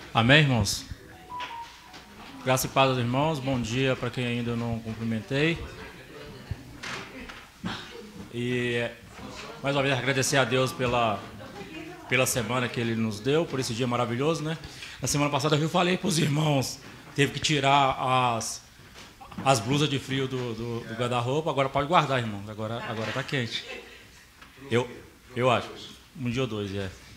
Amém, irmãos? Graça e paz aos irmãos. Bom dia para quem ainda não cumprimentei. E mais uma vez agradecer a Deus pela semana que Ele nos deu, por esse dia maravilhoso, né? Na semana passada eu falei para os irmãos, teve que tirar as blusas de frio do guarda-roupa. Agora pode guardar, irmãos. Agora tá quente. Eu acho. Um dia ou dois,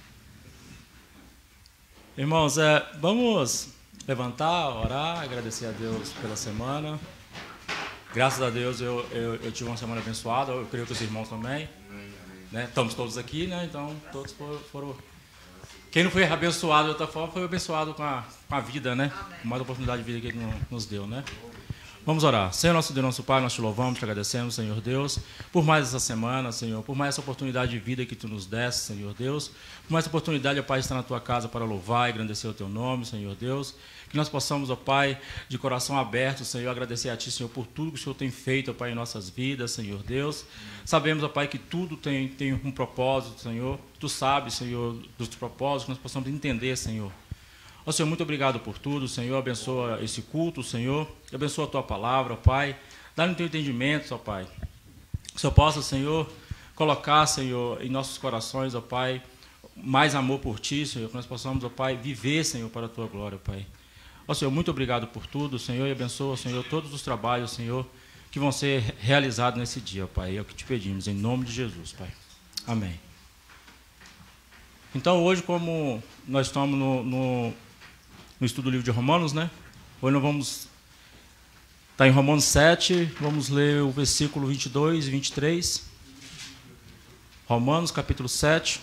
Irmãos, vamos levantar, orar, agradecer a Deus pela semana. Graças a Deus eu tive uma semana abençoada, eu creio que os irmãos também. Né? Estamos todos aqui, né? Então todos foram... Quem não foi abençoado de outra forma foi abençoado com a vida, né? Com mais oportunidade de vida que Ele nos deu, né? Vamos orar. Senhor, nosso Deus, nosso Pai, nós te louvamos, te agradecemos, Senhor Deus, por mais essa semana, Senhor, por mais essa oportunidade de vida que Tu nos deste, Senhor Deus, por mais essa oportunidade, ó Pai, de estar na Tua casa para louvar e engrandecer o Teu nome, Senhor Deus, que nós possamos, ó Pai, de coração aberto, Senhor, agradecer a Ti, Senhor, por tudo que o Senhor tem feito, ó Pai, em nossas vidas, Senhor Deus. Sabemos, ó Pai, que tudo tem um propósito, Senhor. Tu sabes, Senhor, dos propósitos, que nós possamos entender, Senhor. Ó Senhor, muito obrigado por tudo, Senhor, abençoa esse culto, Senhor, abençoa a Tua palavra, ó Pai, dá-nos o Teu entendimento, ó Pai, que o Senhor possa, Senhor, colocar, Senhor, em nossos corações, ó Pai, mais amor por Ti, Senhor, que nós possamos, ó Pai, viver, Senhor, para a Tua glória, ó Pai. Ó Senhor, muito obrigado por tudo, Senhor, e abençoa, Senhor, todos os trabalhos, Senhor, que vão ser realizados nesse dia, ó Pai, é o que Te pedimos, em nome de Jesus, Pai. Amém. Então, hoje, como nós estamos no estudo do livro de Romanos, né? Hoje nós vamos estar em Romanos 7, vamos ler o versículo 22 e 23. Romanos, capítulo 7,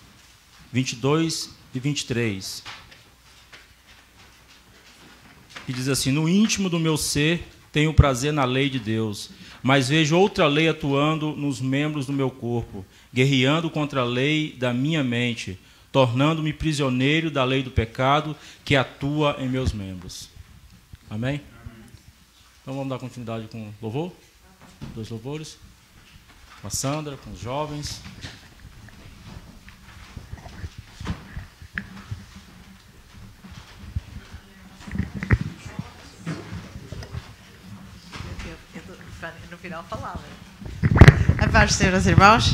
22 e 23. Que diz assim: no íntimo do meu ser tenho prazer na lei de Deus, mas vejo outra lei atuando nos membros do meu corpo, guerreando contra a lei da minha mente, tornando-me prisioneiro da lei do pecado que atua em meus membros. Amém? Então vamos dar continuidade com o louvor. 2 louvores. Com a Sandra, com os jovens. No final falava. A paz do Senhor, aos irmãos.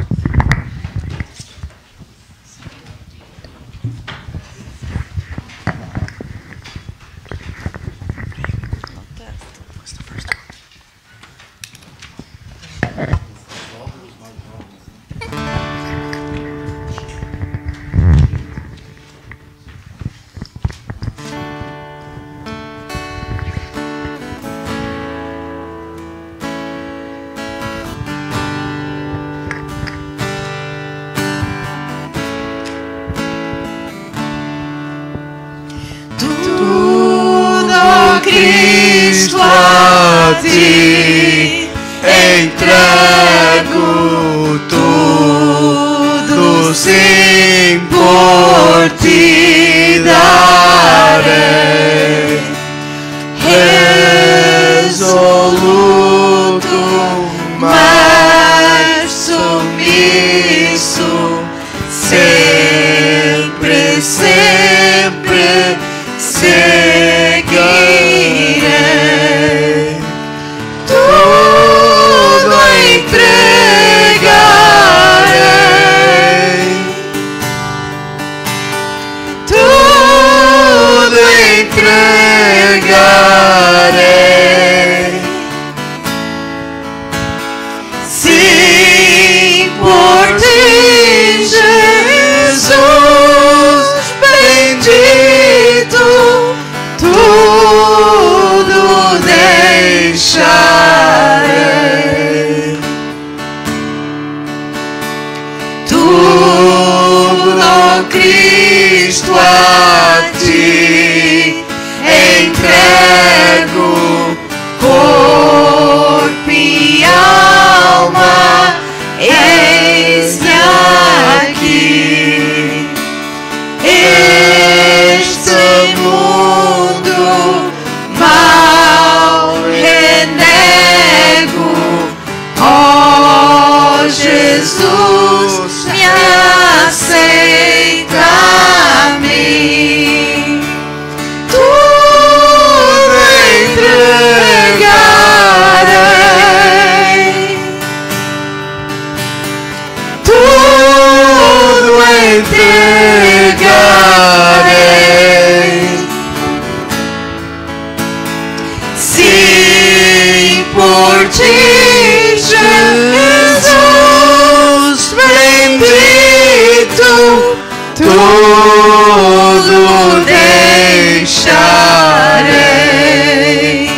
Cristo a ti entrego tudo, sim, por ti darei, resoluto, mas submisso, sempre, sempre seguirei, tudo entregarei, tudo entregarei, sim, por ti, Jesus bendito, tudo deixarei, tudo, Cristo, a ti entrego, corpo e alma, eis-me aqui. Este mundo mal renega, ti, Jesus bendito, tudo deixarei.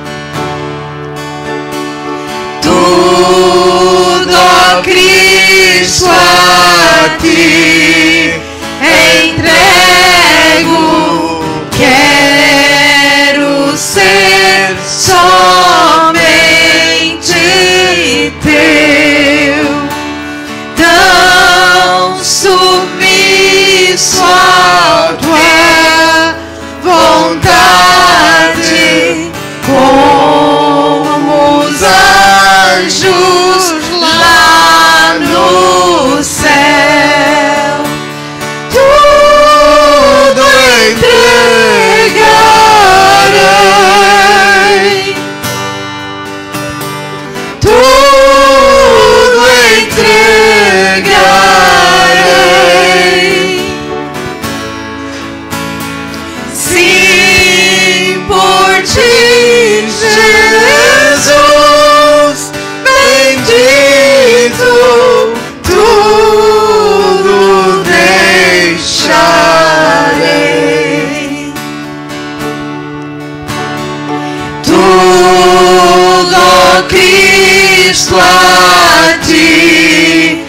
Tudo, ó Cristo, a ti entrego. Quero ser somente teu, tão submisso à tua vontade, como os anjos lá no céu. Tudo entregarei, tudo entregarei. Sim, por ti, Jesus bendito, tudo deixarei. Tudo, ó Cristo, a ti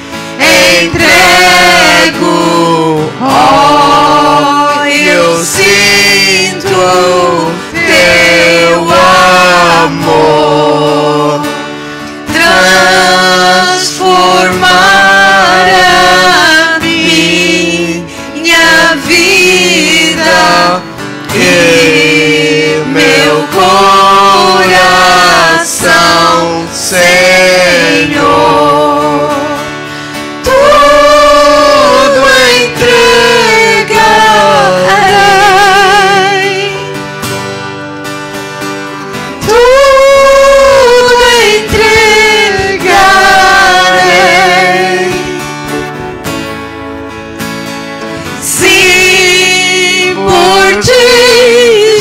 entrego. Oh, eu sinto teu amor transformar a minha vida e meu coração, Senhor. Tudo entregarei, tudo entregarei. Sim, por ti,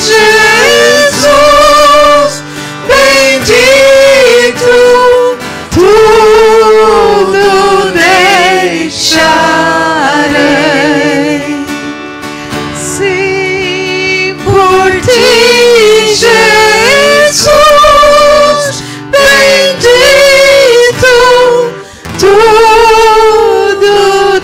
Jesus bendito, tudo deixarei. Sim, por ti, Jesus bendito, tudo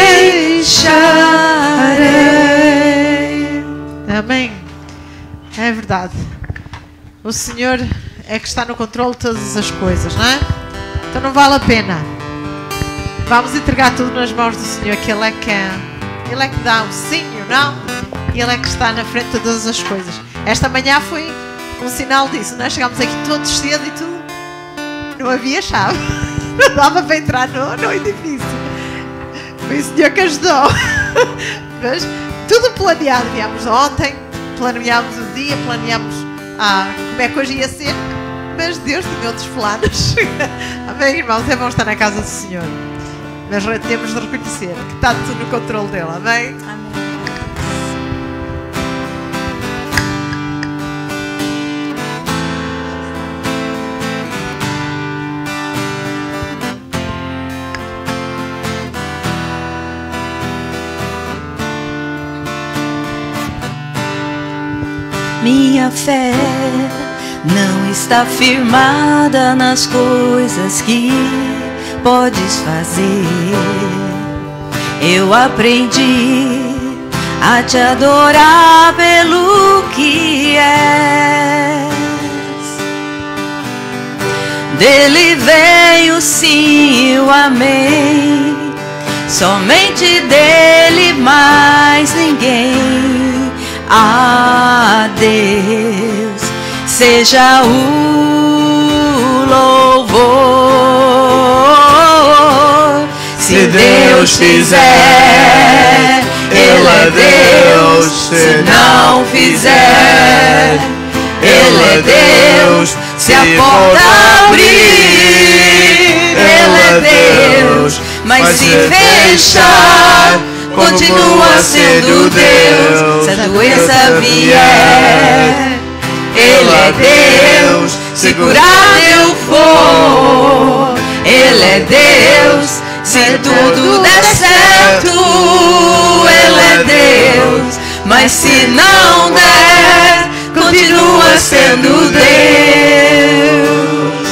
deixarei. Amém. É verdade. O Senhor é que está no controle de todas as coisas, não é? Então não vale a pena. Vamos entregar tudo nas mãos do Senhor, que Ele é que dá o sim e o não, e Ele é que está na frente de todas as coisas. Esta manhã foi um sinal disso. Nós chegámos aqui todos cedo e tudo. Não havia chave. Não dava para entrar no edifício. Foi o Senhor que ajudou. Mas tudo planeado. Viemos ontem, planeámos o dia, planeámos como é que hoje ia ser. Mas Deus tinha outros planos. Amém, irmãos? É bom estar na casa do Senhor. Mas temos de reconhecer que está tudo no controle dele. Amém? Amém. Minha fé não está firmada nas coisas que podes fazer. Eu aprendi a te adorar pelo que és. Dele veio o sim e o amém, somente dele, mais ninguém. A Deus seja o louvor. Se Deus fizer, Ele é Deus. Se não fizer, Ele é Deus. Se a porta abrir, Ele é Deus. Mas se fechar, continua sendo Deus. Se a doença vier, Ele é Deus. se curado eu for. Ele é Deus, se tudo der certo. Ele é Deus, mas se não der, continua sendo Deus.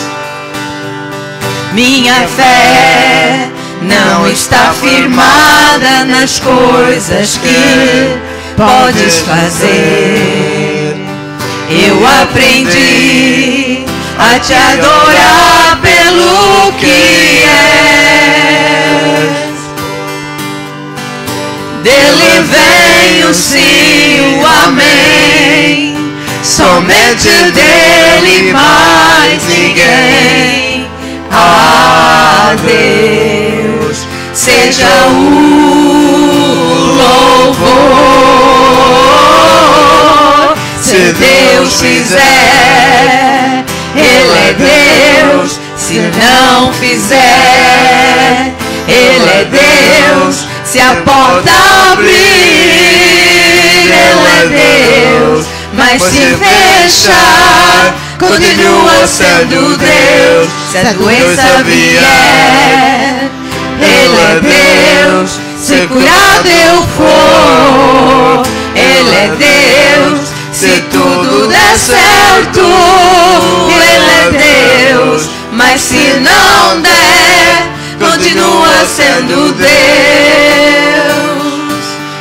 Minha fé não está firmada nas coisas que podes fazer. Eu aprendi a te adorar pelo que és. Dele vem o sim, o amém. Somente dele, mais ninguém. A Deus seja o louvor. Se Deus fizer, Ele é Deus. Se não fizer, Ele é Deus. Se a porta abrir, Ele é Deus. Mas se fechar, continua sendo Deus. Se a doença vier, Ele é Deus. Se curado eu for, Ele é Deus. Se tudo der certo, Ele é Deus. Mas se não der, continua sendo Deus.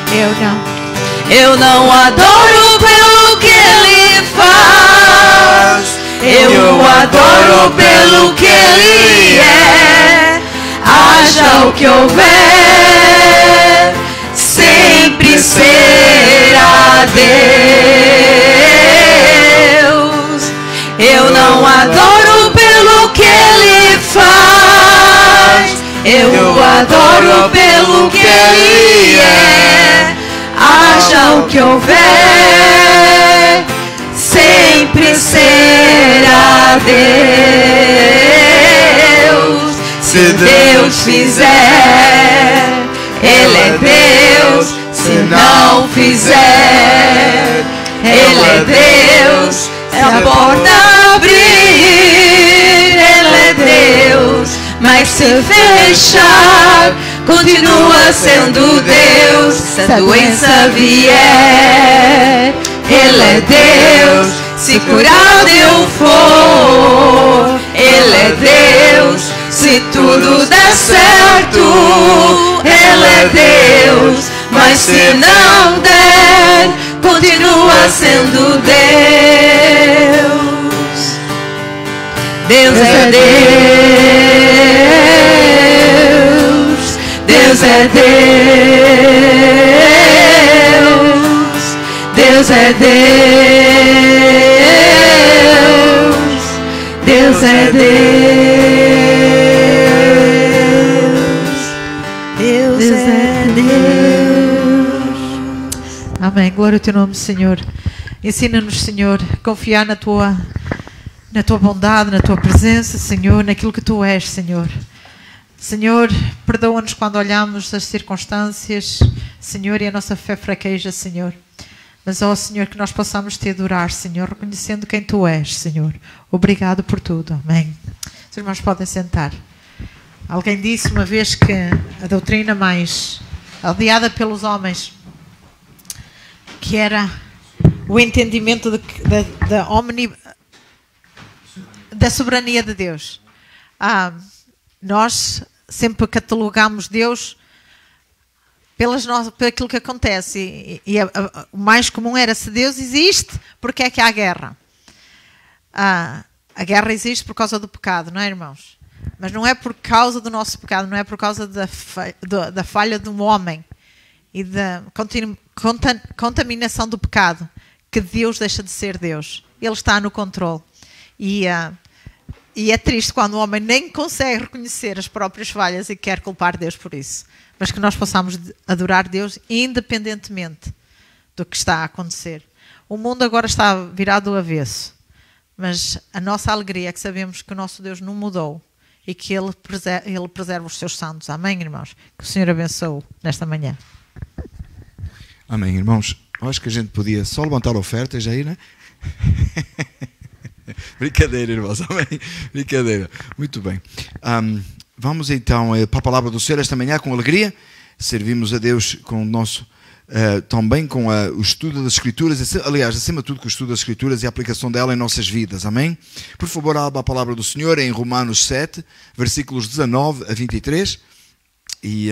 Eu não adoro pelo que Ele faz, eu o adoro pelo que Ele é. Haja o que houver, sempre será Deus. Eu não adoro pelo que Ele faz, eu o adoro pelo que Ele é. Haja o que houver, sempre será Deus. Se Deus fizer, Ele é Deus. Se não fizer, Ele é Deus. Se a porta abrir, Ele é Deus. Mas se fechar, continua sendo Deus. Se a doença vier, Ele é Deus. Se curado eu for, Ele é Deus. Se tudo der certo, Ele é Deus. Mas se não der, continua sendo Deus. Deus é Deus. Deus é Deus. Deus é Deus. Deus é Deus. Deus é Deus. Amém. Glória ao teu nome, Senhor. Ensina-nos, Senhor, a confiar na tua bondade, na tua presença, Senhor, naquilo que tu és, Senhor. Senhor, perdoa-nos quando olhamos as circunstâncias, Senhor, e a nossa fé fraqueja, Senhor. Mas, ó Senhor, que nós possamos te adorar, Senhor, reconhecendo quem tu és, Senhor. Obrigado por tudo. Amém. Os irmãos podem sentar. Alguém disse uma vez que a doutrina mais odiada pelos homens, que era o entendimento da soberania de Deus. Nós sempre catalogamos Deus por aquilo que acontece. O mais comum era, se Deus existe, porque é que há guerra? A guerra existe por causa do pecado, não é, irmãos? Mas não é por causa do nosso pecado, não é por causa da falha do homem e da contaminação do pecado que Deus deixa de ser Deus. Ele está no controle. E é triste quando o homem nem consegue reconhecer as próprias falhas e quer culpar Deus por isso. Mas que nós possamos adorar Deus independentemente do que está a acontecer. O mundo agora está virado do avesso. Mas a nossa alegria é que sabemos que o nosso Deus não mudou e que Ele preserva os seus santos. Amém, irmãos? Que o Senhor abençoe nesta manhã. Amém, irmãos. Eu acho que a gente podia só levantar ofertas aí, né? Brincadeira, irmãos. Amém? Brincadeira. Muito bem. Vamos então para a palavra do Senhor esta manhã com alegria. Servimos a Deus com o nosso... também com o estudo das Escrituras, aliás, acima de tudo com o estudo das Escrituras e a aplicação dela em nossas vidas, amém? Por favor, abra a palavra do Senhor em Romanos 7, versículos 19 a 23 e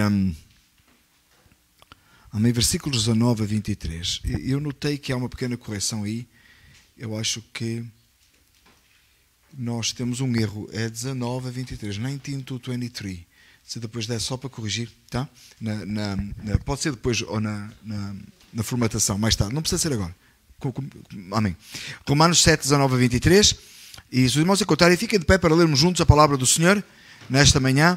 amém, versículos 19 a 23. Eu notei que há uma pequena correção aí. Eu acho que nós temos um erro, é 19 a 23, 19 to 23. Se depois der só para corrigir, tá? Pode ser depois ou na formatação, mais tarde. Não precisa ser agora. Amém. Romanos 7, 19 a 23. E se os irmãos encontrarem, fiquem de pé para lermos juntos a palavra do Senhor nesta manhã.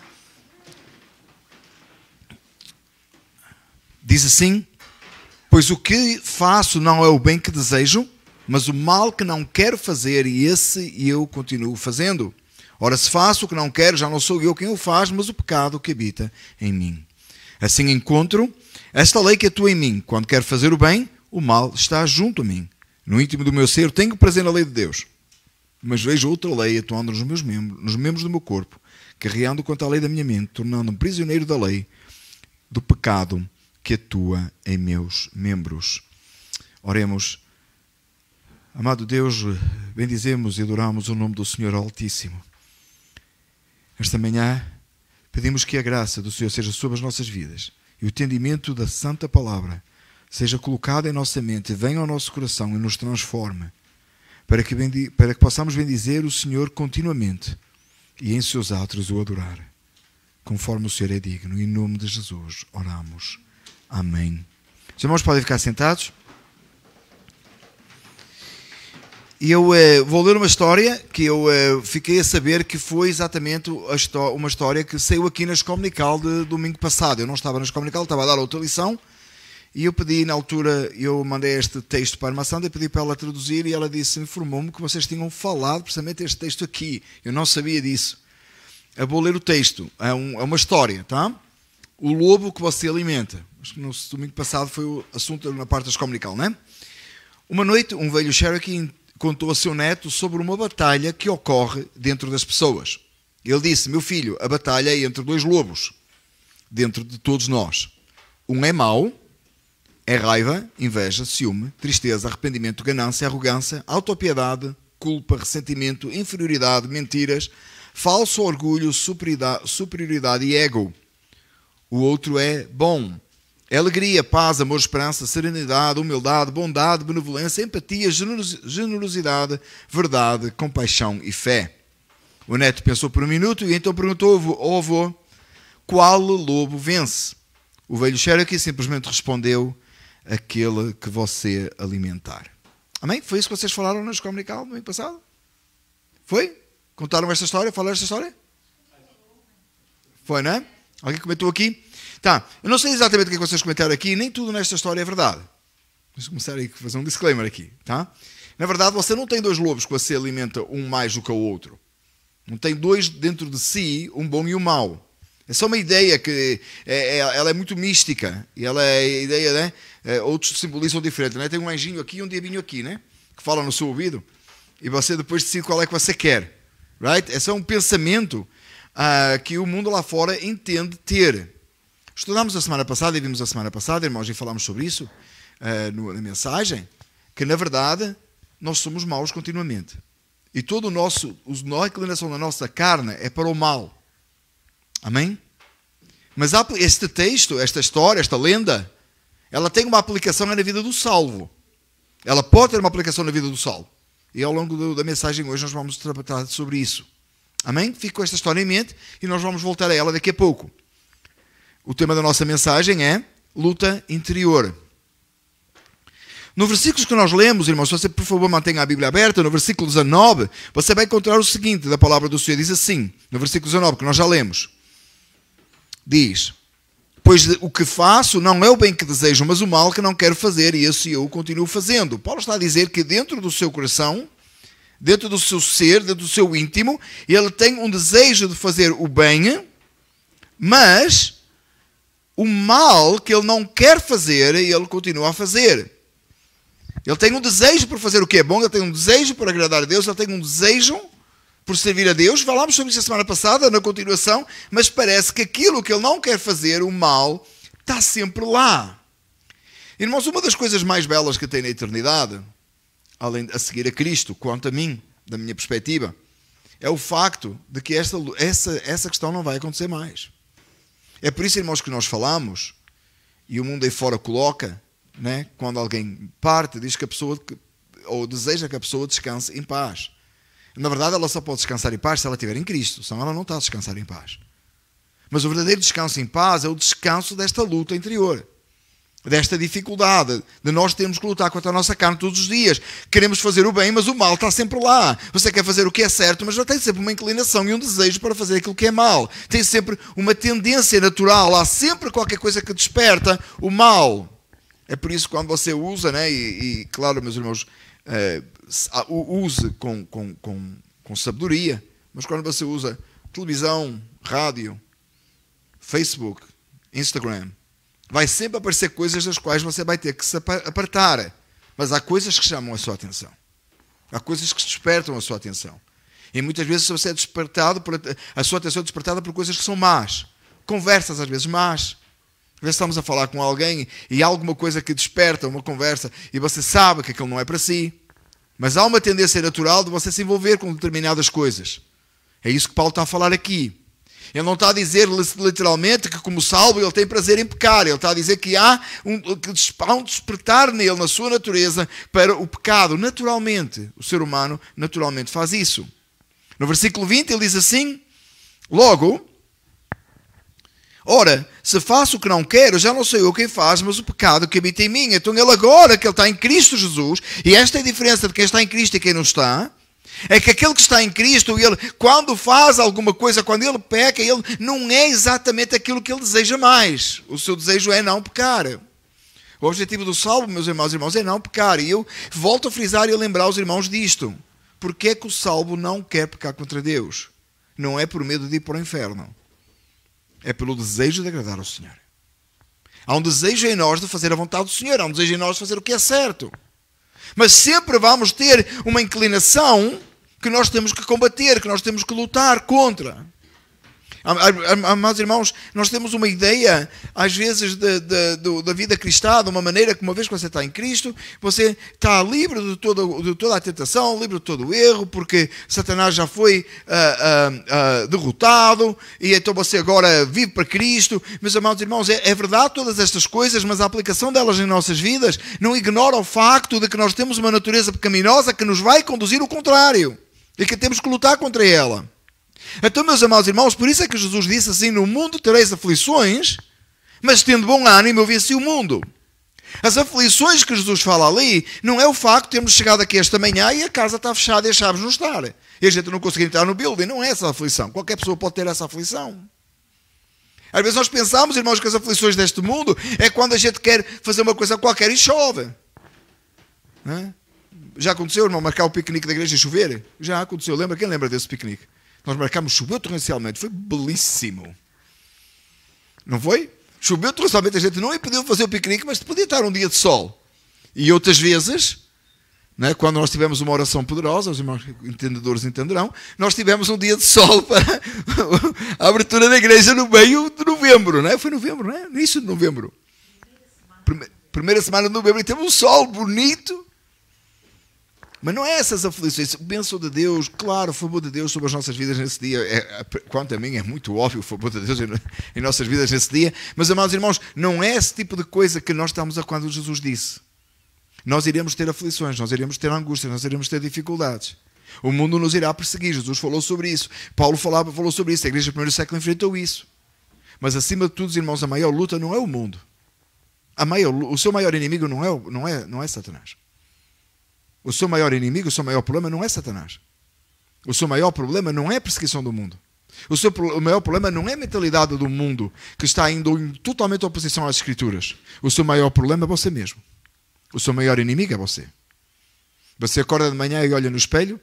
Diz assim: pois o que faço não é o bem que desejo, mas o mal que não quero fazer, e esse eu continuo fazendo. Ora, se faço o que não quero, já não sou eu quem o faz, mas o pecado que habita em mim. Assim encontro esta lei que atua em mim. Quando quero fazer o bem, o mal está junto a mim. No íntimo do meu ser, tenho prazer na lei de Deus. Mas vejo outra lei atuando nos membros do meu corpo, carregando contra a lei da minha mente, tornando-me prisioneiro da lei, do pecado que atua em meus membros. Oremos. Amado Deus, bendizemos e adoramos o nome do Senhor Altíssimo. Esta manhã, pedimos que a graça do Senhor seja sobre as nossas vidas e o entendimento da Santa Palavra seja colocado em nossa mente, venha ao nosso coração e nos transforme, para que possamos bendizer o Senhor continuamente e em seus atos o adorar, conforme o Senhor é digno. Em nome de Jesus oramos. Amém. Os irmãos podem ficar sentados. E eu vou ler uma história que eu fiquei a saber que foi exatamente uma história que saiu aqui na Escomunical de domingo passado. Eu não estava na Escomunical, estava a dar outra lição e eu pedi, na altura, eu mandei este texto para a irmã Sandra e pedi para ela traduzir e ela disse, informou-me que vocês tinham falado precisamente este texto aqui. Eu não sabia disso. Eu vou ler o texto. É uma história, tá? O lobo que você alimenta. Acho que no domingo passado foi o assunto na parte da Escomunical, não é? Uma noite, um velho Cherokee contou a seu neto sobre uma batalha que ocorre dentro das pessoas. Ele disse, meu filho, a batalha é entre dois lobos, dentro de todos nós. Um é mau, é raiva, inveja, ciúme, tristeza, arrependimento, ganância, arrogância, autopiedade, culpa, ressentimento, inferioridade, mentiras, falso orgulho, superioridade e ego. O outro é bom. É alegria, paz, amor, esperança, serenidade, humildade, bondade, benevolência, empatia, generosidade, verdade, compaixão e fé. O neto pensou por um minuto e então perguntou ao avô, qual lobo vence? O velho Cherokee simplesmente respondeu, aquele que você alimentar. Amém? Foi isso que vocês falaram na Escomunical no ano passado? Foi? Contaram esta história? Falaram esta história? Foi, não é? Alguém comentou aqui? Tá, eu não sei exatamente o que vocês comentaram aqui, nem tudo nesta história é verdade. Vamos começar a fazer um disclaimer aqui, tá? Na verdade, você não tem dois lobos que você alimenta um mais do que o outro. Não tem dois dentro de si, um bom e um mau. É só uma ideia que ela é muito mística. E ela é a ideia, né? Outros simbolizam diferente, né? Tem um anjinho aqui e um diabinho aqui, né? Que fala no seu ouvido. E você depois decide qual é que você quer. Right? Esse é um pensamento que o mundo lá fora entende ter. Estudamos a semana passada e vimos a semana passada, irmãos, e falámos sobre isso na mensagem, que na verdade nós somos maus continuamente. E toda a inclinação da nossa carne é para o mal. Amém? Mas este texto, esta história, esta lenda, ela tem uma aplicação na vida do salvo. Ela pode ter uma aplicação na vida do salvo. E ao longo da mensagem hoje nós vamos tratar sobre isso. Amém? Fique com esta história em mente e nós vamos voltar a ela daqui a pouco. O tema da nossa mensagem é luta interior. No versículo que nós lemos, irmãos, se você por favor mantenha a Bíblia aberta, no versículo 19, você vai encontrar o seguinte da palavra do Senhor. Diz assim, no versículo 19, que nós já lemos. Diz, pois o que faço não é o bem que desejo, mas o mal que não quero fazer, e esse eu continuo fazendo. Paulo está a dizer que dentro do seu coração, dentro do seu ser, dentro do seu íntimo, ele tem um desejo de fazer o bem, mas o mal que ele não quer fazer, ele continua a fazer. Ele tem um desejo por fazer o que é bom, ele tem um desejo por agradar a Deus, ele tem um desejo por servir a Deus. Falámos sobre isso a semana passada, na continuação, mas parece que aquilo que ele não quer fazer, o mal, está sempre lá. Irmãos, uma das coisas mais belas que tem na eternidade, além de a seguir a Cristo, quanto a mim, da minha perspectiva, é o facto de que essa questão não vai acontecer mais. É por isso, irmãos, que nós falamos, e o mundo aí fora coloca, né, quando alguém parte, diz que a pessoa, ou deseja que a pessoa descanse em paz. Na verdade, ela só pode descansar em paz se ela estiver em Cristo, senão ela não está a descansar em paz. Mas o verdadeiro descanso em paz é o descanso desta luta interior, desta dificuldade, de nós termos que lutar contra a nossa carne todos os dias. Queremos fazer o bem, mas o mal está sempre lá. Você quer fazer o que é certo, mas já tem sempre uma inclinação e um desejo para fazer aquilo que é mal. Tem sempre uma tendência natural, há sempre qualquer coisa que desperta o mal. É por isso que quando você usa, né, e claro, meus irmãos, use com sabedoria, mas quando você usa televisão, rádio, Facebook, Instagram, vai sempre aparecer coisas das quais você vai ter que se apartar. Mas há coisas que chamam a sua atenção. Há coisas que despertam a sua atenção. E muitas vezes você é despertado, a sua atenção é despertada por coisas que são más. Conversas às vezes más. Às vezes estamos a falar com alguém e há alguma coisa que desperta uma conversa e você sabe que aquilo não é para si. Mas há uma tendência natural de você se envolver com determinadas coisas. É isso que Paulo está a falar aqui. Ele não está a dizer literalmente que, como salvo, ele tem prazer em pecar. Ele está a dizer que há um despertar nele, na sua natureza, para o pecado. Naturalmente, o ser humano naturalmente faz isso. No versículo 20 ele diz assim: logo, ora, se faço o que não quero, já não sou eu quem faz, mas o pecado que habita em mim. Então ele agora que ele está em Cristo Jesus, e esta é a diferença de quem está em Cristo e quem não está, é que aquele que está em Cristo, ele, quando faz alguma coisa, quando ele peca, ele não é exatamente aquilo que ele deseja mais. O seu desejo é não pecar. O objetivo do salvo, meus irmãos, é não pecar. E eu volto a frisar e a lembrar os irmãos disto. Porque é que o salvo não quer pecar contra Deus? Não é por medo de ir para o inferno. É pelo desejo de agradar ao Senhor. Há um desejo em nós de fazer a vontade do Senhor. Há um desejo em nós de fazer o que é certo. Mas sempre vamos ter uma inclinação que nós temos que combater, que nós temos que lutar contra. Amados irmãos, nós temos uma ideia, às vezes, da vida cristã, de uma maneira que, uma vez que você está em Cristo, você está livre de toda a tentação, livre de todo o erro, porque Satanás já foi derrotado, e então você agora vive para Cristo. Meus amados irmãos, é verdade todas estas coisas, mas a aplicação delas em nossas vidas não ignora o facto de que nós temos uma natureza pecaminosa que nos vai conduzir ao contrário, e que temos que lutar contra ela. Então, meus amados irmãos, por isso é que Jesus disse assim: no mundo tereis aflições, mas tendo bom ânimo, eu venci o mundo. As aflições que Jesus fala ali não é o facto de termos chegado aqui esta manhã e a casa está fechada e as chaves não estão, e a gente não conseguir entrar no building. Não é essa a aflição. Qualquer pessoa pode ter essa aflição. Às vezes nós pensamos, irmãos, que as aflições deste mundo é quando a gente quer fazer uma coisa qualquer e chove. Não é? Já aconteceu, irmão, marcar o piquenique da igreja e chover? Já aconteceu. Lembra? Quem lembra desse piquenique? Nós marcámos, choveu torrencialmente, foi belíssimo. Não foi? Choveu torrencialmente, a gente não impediu de fazer o piquenique, mas podia estar um dia de sol. E outras vezes, né, quando nós tivemos uma oração poderosa, os irmãos entendedores entenderão, nós tivemos um dia de sol para a abertura da igreja no meio de novembro. Não é? Foi novembro, não é? Início de novembro. Primeira semana de novembro, e temos um sol bonito. Mas não é essas aflições. Bênção de Deus, claro, o favor de Deus sobre as nossas vidas nesse dia. Quanto a mim, é muito óbvio o favor de Deus em nossas vidas nesse dia. Mas, amados irmãos, não é esse tipo de coisa que nós estamos a quando Jesus disse. Nós iremos ter aflições, nós iremos ter angústias, nós iremos ter dificuldades. O mundo nos irá perseguir. Jesus falou sobre isso. Paulo falou sobre isso. A igreja do primeiro século enfrentou isso. Mas, acima de tudo, irmãos, a maior luta não é o mundo. O seu maior inimigo não é Satanás. O seu maior inimigo, o seu maior problema não é Satanás. O seu maior problema não é a perseguição do mundo. O maior problema não é a mentalidade do mundo que está indo em totalmente oposição às Escrituras. O seu maior problema é você mesmo. O seu maior inimigo é você. Você acorda de manhã e olha no espelho.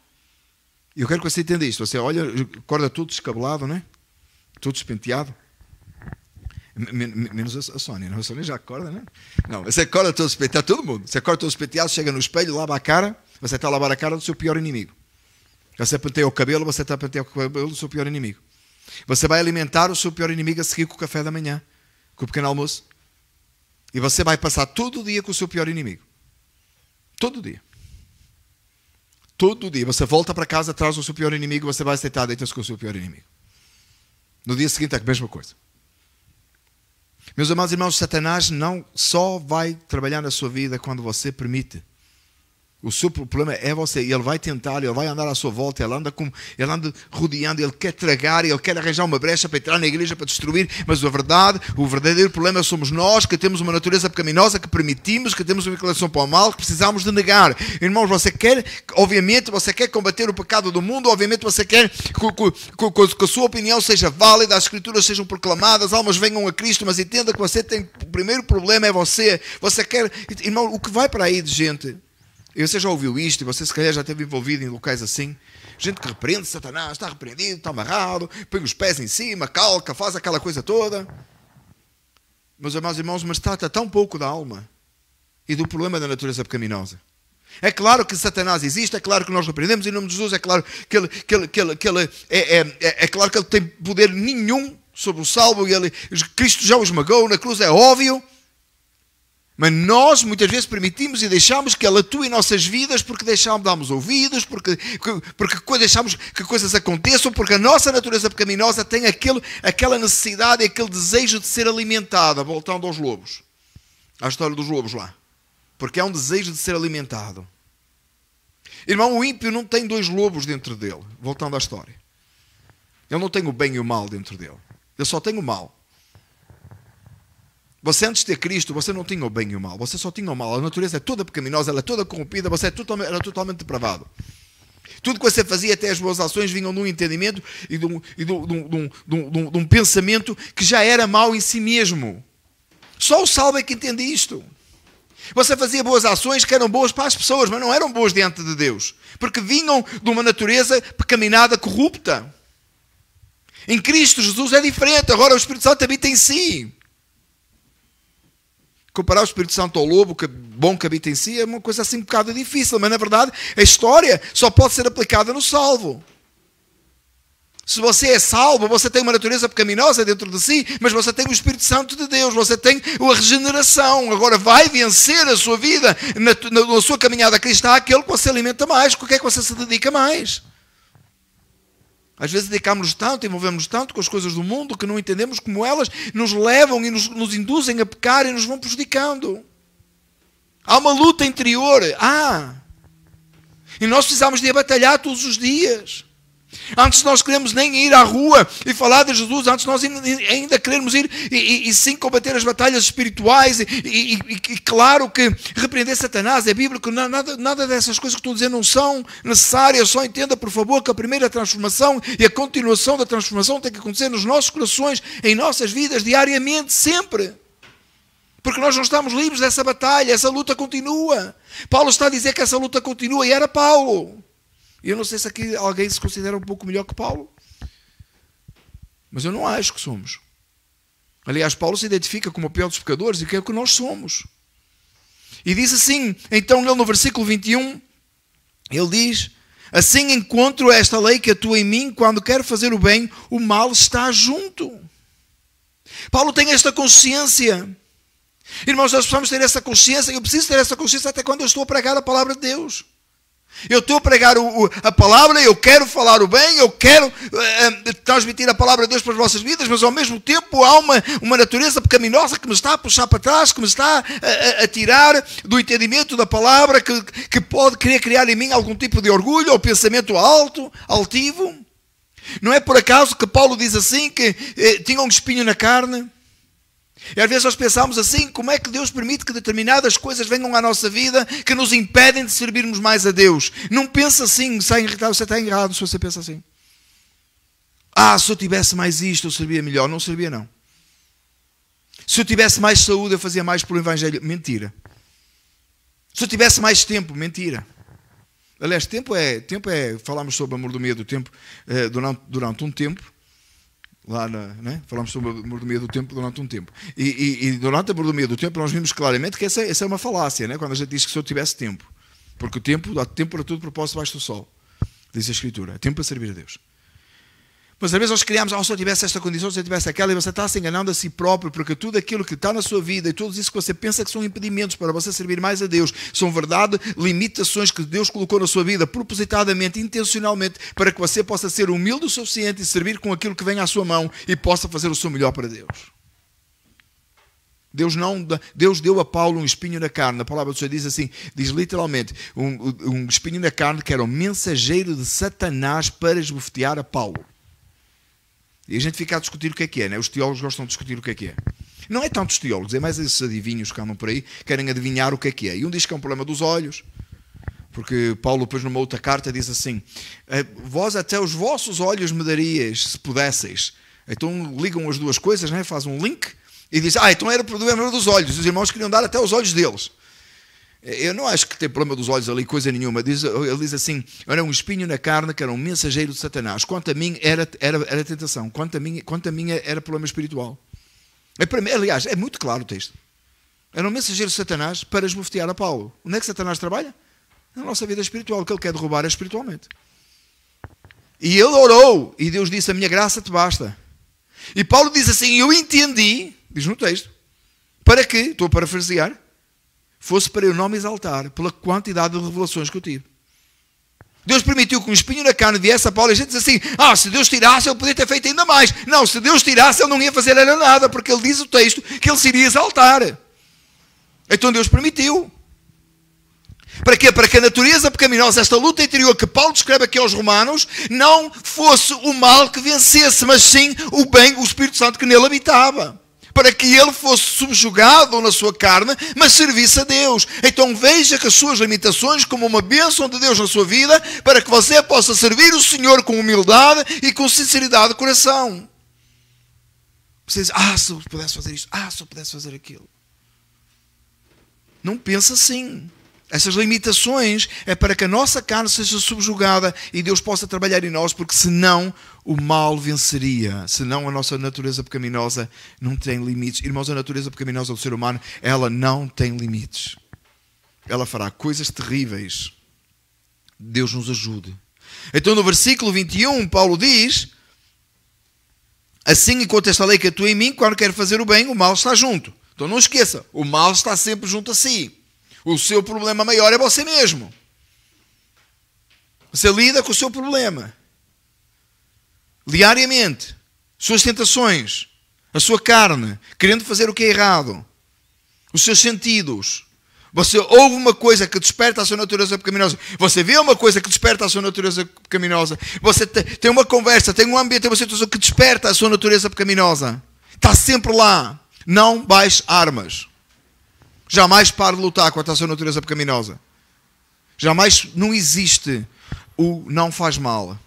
E eu quero que você entenda isto. Você olha, acorda todo descabelado, não é? Todo despenteado. Menos a Sónia. Não, a Sónia já acorda, né? Não, você acorda todo suspeitado, todo mundo. Você acorda todo suspeitado, chega no espelho, lava a cara, você está a lavar a cara do seu pior inimigo. Você penteia o cabelo, você está a pentear o cabelo do seu pior inimigo. Você vai alimentar o seu pior inimigo a seguir com o café da manhã, com o pequeno almoço. E você vai passar todo o dia com o seu pior inimigo. Todo dia. Todo dia. Você volta para casa, traz o seu pior inimigo, você vai aceitar, deita-se com o seu pior inimigo. No dia seguinte é a mesma coisa. Meus amados irmãos, Satanás não só vai trabalhar na sua vida quando você permite. O seu problema é você. Ele vai tentar, ele vai andar à sua volta, ele anda rodeando, ele quer tragar, ele quer arranjar uma brecha para entrar na igreja, para destruir. Mas a verdade, o verdadeiro problema somos nós, que temos uma natureza pecaminosa, que permitimos, que temos uma inclinação para o mal, que precisamos de negar. Irmãos, você quer, obviamente, você quer combater o pecado do mundo, obviamente você quer que a sua opinião seja válida, as escrituras sejam proclamadas, as almas venham a Cristo, mas entenda que você tem, o primeiro problema é você. Você quer, irmão, o que vai para aí de gente... E você já ouviu isto, e você se calhar já esteve envolvido em locais assim. Gente que repreende Satanás, está repreendido, está amarrado, põe os pés em cima, calca, faz aquela coisa toda. Meus amados irmãos, mas trata tão pouco da alma e do problema da natureza pecaminosa. É claro que Satanás existe, é claro que nós repreendemos em nome de Jesus, é claro que é claro que ele tem poder nenhum sobre o salvo, e Cristo já o esmagou na cruz, é óbvio. Mas nós muitas vezes permitimos e deixamos que ele atue em nossas vidas porque damos ouvidos, porque deixamos que coisas aconteçam, porque a nossa natureza pecaminosa tem aquela necessidade e aquele desejo de ser alimentada, voltando aos lobos. À história dos lobos lá. Porque há um desejo de ser alimentado. Irmão, o ímpio não tem dois lobos dentro dele, voltando à história. Ele não tem o bem e o mal dentro dele. Ele só tem o mal. Você antes de ter Cristo, você não tinha o bem e o mal. Você só tinha o mal. A natureza é toda pecaminosa, ela é toda corrompida, você era totalmente depravado. Tudo que você fazia, até as boas ações, vinham de um entendimento e de um pensamento que já era mau em si mesmo. Só o salvo é que entende isto. Você fazia boas ações que eram boas para as pessoas, mas não eram boas diante de Deus. Porque vinham de uma natureza pecaminada, corrupta. Em Cristo Jesus é diferente. Agora o Espírito Santo habita em si. Comparar o Espírito Santo ao lobo, que bom que habita em si, é uma coisa assim um bocado difícil, mas na verdade a história só pode ser aplicada no salvo. Se você é salvo, você tem uma natureza pecaminosa dentro de si, mas você tem o Espírito Santo de Deus, você tem a regeneração. Agora vai vencer a sua vida, na sua caminhada cristã, aquele que você alimenta mais, com o que é que você se dedica mais. Às vezes dedicamos-nos tanto, envolvemos-nos tanto com as coisas do mundo que não entendemos como elas nos levam e nos induzem a pecar e nos vão prejudicando. Há uma luta interior. E nós precisamos de batalhar todos os dias. Antes nós queremos nem ir à rua e falar de Jesus, antes nós ainda queremos ir e sim combater as batalhas espirituais e claro que repreender Satanás é bíblico, nada dessas coisas que estou a dizer não são necessárias, só entenda por favor que a primeira transformação e a continuação da transformação tem que acontecer nos nossos corações, em nossas vidas, diariamente, sempre. Porque nós não estamos livres dessa batalha, essa luta continua. Paulo está a dizer que essa luta continua e era Paulo. Eu não sei se aqui alguém se considera um pouco melhor que Paulo. Mas eu não acho que somos. Aliás, Paulo se identifica como o pior dos pecadores e que é o que nós somos. E diz assim, então ele no versículo 21, ele diz, assim encontro esta lei que atua em mim, quando quero fazer o bem, o mal está junto. Paulo tem esta consciência. Irmãos, nós precisamos ter essa consciência, eu preciso ter essa consciência até quando eu estou a pregar a palavra de Deus. Eu estou a pregar a palavra, eu quero falar o bem, eu quero transmitir a palavra de Deus para as vossas vidas, mas ao mesmo tempo há uma natureza pecaminosa que me está a puxar para trás, que me está a tirar do entendimento da palavra, que pode querer criar em mim algum tipo de orgulho ou pensamento altivo. Não é por acaso que Paulo diz assim, que tinha um espinho na carne? E às vezes nós pensamos assim, como é que Deus permite que determinadas coisas venham à nossa vida que nos impedem de servirmos mais a Deus? Não pensa assim, você está errado se você pensa assim. Se eu tivesse mais isto eu servia melhor. Não servia não. Se eu tivesse mais saúde eu fazia mais pelo Evangelho. Mentira. Se eu tivesse mais tempo, mentira. Aliás, tempo é falámos sobre a mordomia do tempo durante um tempo. lá né? Falamos sobre a mordomia do tempo durante um tempo. E durante a mordomia do tempo nós vimos claramente que essa é uma falácia, né? Quando a gente diz que se eu tivesse tempo. Porque o tempo, dá tempo para tudo propósito debaixo do sol. Diz a Escritura. É tempo para servir a Deus. Mas às vezes nós criamos, se eu tivesse esta condição, se eu tivesse aquela, e você está se enganando a si próprio, porque tudo aquilo que está na sua vida e tudo isso que você pensa que são impedimentos para você servir mais a Deus, são verdade, limitações que Deus colocou na sua vida, propositadamente, intencionalmente, para que você possa ser humilde o suficiente e servir com aquilo que vem à sua mão e possa fazer o seu melhor para Deus. Deus deu a Paulo um espinho na carne. A palavra do Senhor diz assim, diz literalmente, um espinho na carne que era um mensageiro de Satanás para esbofetear a Paulo. E a gente fica a discutir o que é, né? Os teólogos gostam de discutir o que é. Não é tanto os teólogos, é mais esses adivinhos que andam por aí, querem adivinhar o que é. E um diz que é um problema dos olhos, porque Paulo depois numa outra carta diz assim, vós até os vossos olhos me daríeis, se pudesseis. Então ligam as duas coisas, né? Faz um link e diz, então era o problema dos olhos. Os irmãos queriam dar até os olhos deles. Eu não acho que tem problema dos olhos ali, coisa nenhuma. Ele diz assim, era um espinho na carne que era um mensageiro de Satanás. Quanto a mim era tentação. Quanto a mim era problema espiritual. Aliás, é muito claro o texto. Era um mensageiro de Satanás para esbofetear a Paulo. Onde é que Satanás trabalha? Na nossa vida espiritual. O que ele quer derrubar é espiritualmente. E ele orou. E Deus disse, a minha graça te basta. E Paulo diz assim, eu entendi, diz no texto, para que, estou a parafrasear, fosse para eu não me exaltar pela quantidade de revelações que eu tive. Deus permitiu que um espinho na carne viesse a Paulo e a gente diz assim, se Deus tirasse, ele podia ter feito ainda mais. Não, se Deus tirasse, ele não ia fazer nada, porque ele diz o texto que ele se iria exaltar. Então Deus permitiu. Para quê? Para que a natureza pecaminosa, esta luta interior que Paulo descreve aqui aos Romanos, não fosse o mal que vencesse, mas sim o bem, o Espírito Santo que nele habitava. Para que ele fosse subjugado na sua carne, mas servisse a Deus. Então veja que as suas limitações como uma bênção de Deus na sua vida, para que você possa servir o Senhor com humildade e com sinceridade de coração. Você diz, se eu pudesse fazer isto, se eu pudesse fazer aquilo. Não pensa assim. Essas limitações é para que a nossa carne seja subjugada e Deus possa trabalhar em nós, porque senão o mal venceria. Senão a nossa natureza pecaminosa não tem limites. Irmãos, a natureza pecaminosa do ser humano, ela não tem limites. Ela fará coisas terríveis. Deus nos ajude. Então no versículo 21, Paulo diz, assim enquanto esta lei que atua em mim, quando quero fazer o bem, o mal está junto. Então não esqueça, o mal está sempre junto a si. O seu problema maior é você mesmo. Você lida com o seu problema. Diariamente. Suas tentações. A sua carne. Querendo fazer o que é errado. Os seus sentidos. Você ouve uma coisa que desperta a sua natureza pecaminosa. Você vê uma coisa que desperta a sua natureza pecaminosa. Você tem uma conversa, tem um ambiente, tem uma situação que desperta a sua natureza pecaminosa. Está sempre lá. Não baixe armas. Jamais pare de lutar contra a sua natureza pecaminosa. Jamais, não existe o não faz mal.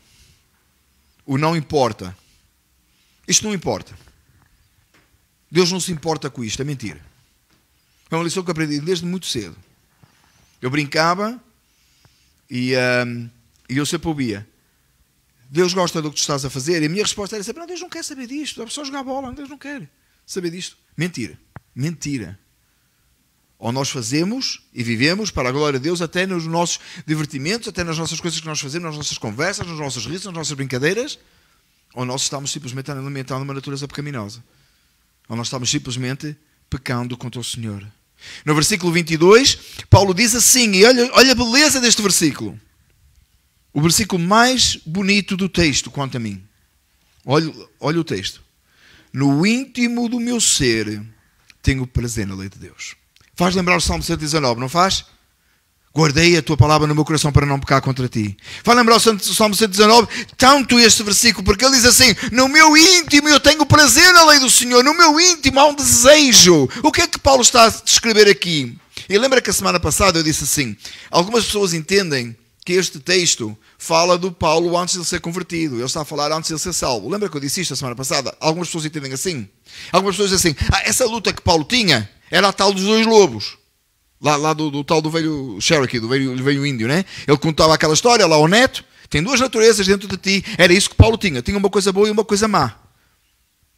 O não importa. Isto não importa. Deus não se importa com isto, é mentira. É uma lição que eu aprendi desde muito cedo. Eu brincava e eu sempre ouvia, Deus gosta do que tu estás a fazer? E a minha resposta era sempre, não, Deus não quer saber disto. É só jogar bola, Deus não quer saber disto. Mentira. Mentira. Ou nós fazemos e vivemos para a glória de Deus até nos nossos divertimentos, até nas nossas coisas que nós fazemos, nas nossas conversas, nos nossos risos, nas nossas brincadeiras, ou nós estamos simplesmente alimentando uma natureza pecaminosa. Ou nós estamos simplesmente pecando contra o Senhor. No versículo 22, Paulo diz assim, e olha a beleza deste versículo. O versículo mais bonito do texto, quanto a mim. Olha o texto. No íntimo do meu ser, tenho prazer na lei de Deus. Faz lembrar o Salmo 119, não faz? Guardei a tua palavra no meu coração para não pecar contra ti. Faz lembrar o Salmo 119, tanto este versículo, porque ele diz assim, no meu íntimo eu tenho prazer na lei do Senhor, no meu íntimo há um desejo. O que é que Paulo está a descrever aqui? E lembra que a semana passada eu disse assim, algumas pessoas entendem que este texto fala do Paulo antes de ele ser convertido. Ele está a falar antes de ele ser salvo. Lembra que eu disse isto a semana passada? Algumas pessoas entendem assim. Algumas pessoas dizem assim, essa luta que Paulo tinha era a tal dos dois lobos. Lá do tal do velho Cherokee, do velho índio, né? Ele contava aquela história lá ao neto. Tem duas naturezas dentro de ti. Era isso que Paulo tinha. Tinha uma coisa boa e uma coisa má.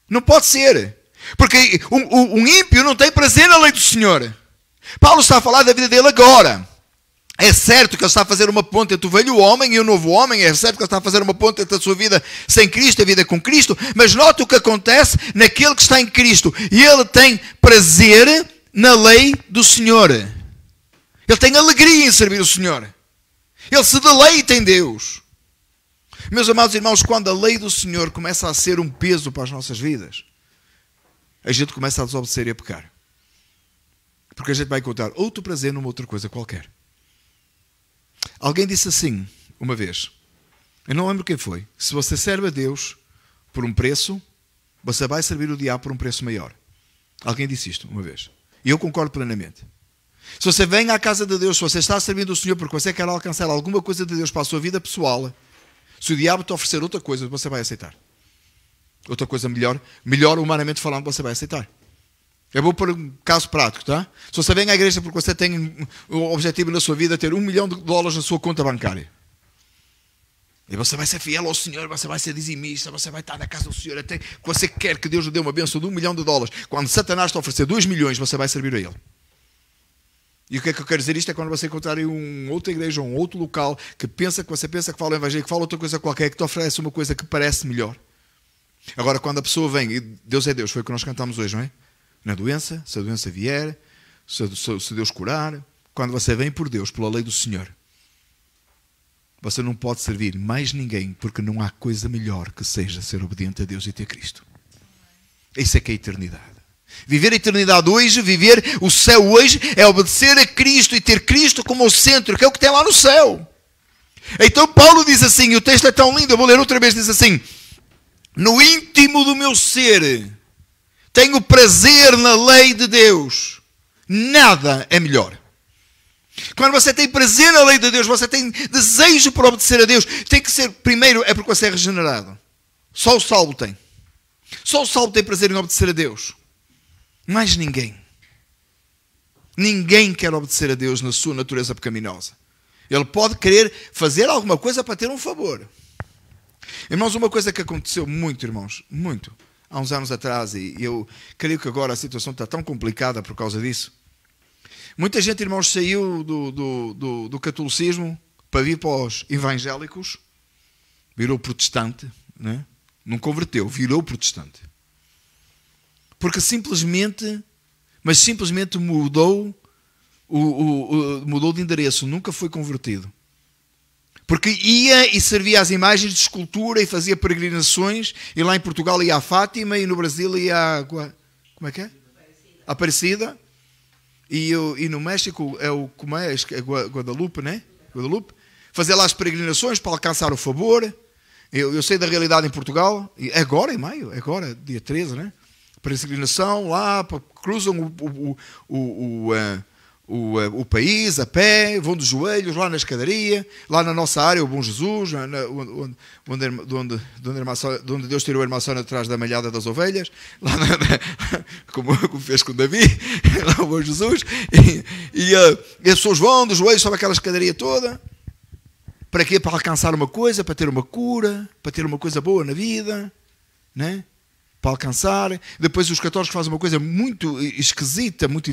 Não pode ser. Porque um ímpio não tem prazer na lei do Senhor. Paulo está a falar da vida dele agora. É certo que ele está a fazer uma ponte entre o velho homem e o novo homem. É certo que ele está a fazer uma ponte entre a sua vida sem Cristo e a vida com Cristo. Mas note o que acontece naquele que está em Cristo. E ele tem prazer na lei do Senhor. Ele tem alegria em servir o Senhor. Ele se deleita em Deus. Meus amados irmãos, quando a lei do Senhor começa a ser um peso para as nossas vidas, a gente começa a desobedecer e a pecar. Porque a gente vai encontrar outro prazer numa outra coisa qualquer. Alguém disse assim, uma vez, eu não lembro quem foi, se você serve a Deus por um preço, você vai servir o diabo por um preço maior. Alguém disse isto uma vez. E eu concordo plenamente. Se você vem à casa de Deus, se você está servindo o Senhor porque você quer alcançar alguma coisa de Deus para a sua vida pessoal, se o diabo te oferecer outra coisa, você vai aceitar. Outra coisa melhor humanamente falando, você vai aceitar. Eu vou pôr um caso prático, tá? Se você vem à igreja porque você tem o objetivo na sua vida de ter $1 milhão na sua conta bancária. E você vai ser fiel ao Senhor, você vai ser dizimista, você vai estar na casa do Senhor até que você quer que Deus lhe dê uma bênção de $1 milhão. Quando Satanás te oferecer 2 milhões, você vai servir a Ele. E o que é que eu quero dizer isto? É quando você encontrar uma outra igreja ou um outro local que você pensa que fala o Evangelho, que fala outra coisa qualquer, que te oferece uma coisa que parece melhor. Agora, quando a pessoa vem, e Deus é Deus, foi o que nós cantamos hoje, não é? Na doença, se a doença vier, se Deus curar, quando você vem por Deus, pela lei do Senhor, você não pode servir mais ninguém, porque não há coisa melhor que seja ser obediente a Deus e ter Cristo. Isso é que é a eternidade. Viver a eternidade hoje, viver o céu hoje, é obedecer a Cristo e ter Cristo como o centro, que é o que tem lá no céu. Então Paulo diz assim, e o texto é tão lindo, eu vou ler outra vez, diz assim, no íntimo do meu ser, tenho prazer na lei de Deus. Nada é melhor. Quando você tem prazer na lei de Deus, você tem desejo por obedecer a Deus, tem que ser, primeiro, é porque você é regenerado. Só o salvo tem. Só o salvo tem prazer em obedecer a Deus. Mais ninguém. Ninguém quer obedecer a Deus na sua natureza pecaminosa. Ele pode querer fazer alguma coisa para ter um favor. Irmãos, uma coisa que aconteceu muito, irmãos, muito, há uns anos atrás, e eu creio que agora a situação está tão complicada por causa disso. Muita gente, irmãos, saiu do catolicismo para vir para os evangélicos, virou protestante, né? Não converteu, virou protestante. Porque simplesmente mudou de endereço, nunca foi convertido. Porque ia e servia às imagens de escultura e fazia peregrinações, e lá em Portugal ia a Fátima, e no Brasil ia a... Como é que é? Aparecida. E no México é o... Como é? Guadalupe, né? Guadalupe. Fazer lá as peregrinações para alcançar o favor. Eu sei da realidade em Portugal. Agora, em maio, agora, dia 13, né? Peregrinação lá, cruzam o país a pé, vão de joelhos lá na escadaria, lá na nossa área, o Bom Jesus, onde Deus tirou a irmãção atrás da malhada das ovelhas, lá como fez com Davi, lá o Bom Jesus, e as pessoas vão de joelhos sobre aquela escadaria toda. Para quê? Para alcançar uma coisa, para ter uma cura, para ter uma coisa boa na vida, né? Para alcançar. Depois os católicos fazem uma coisa muito esquisita, muito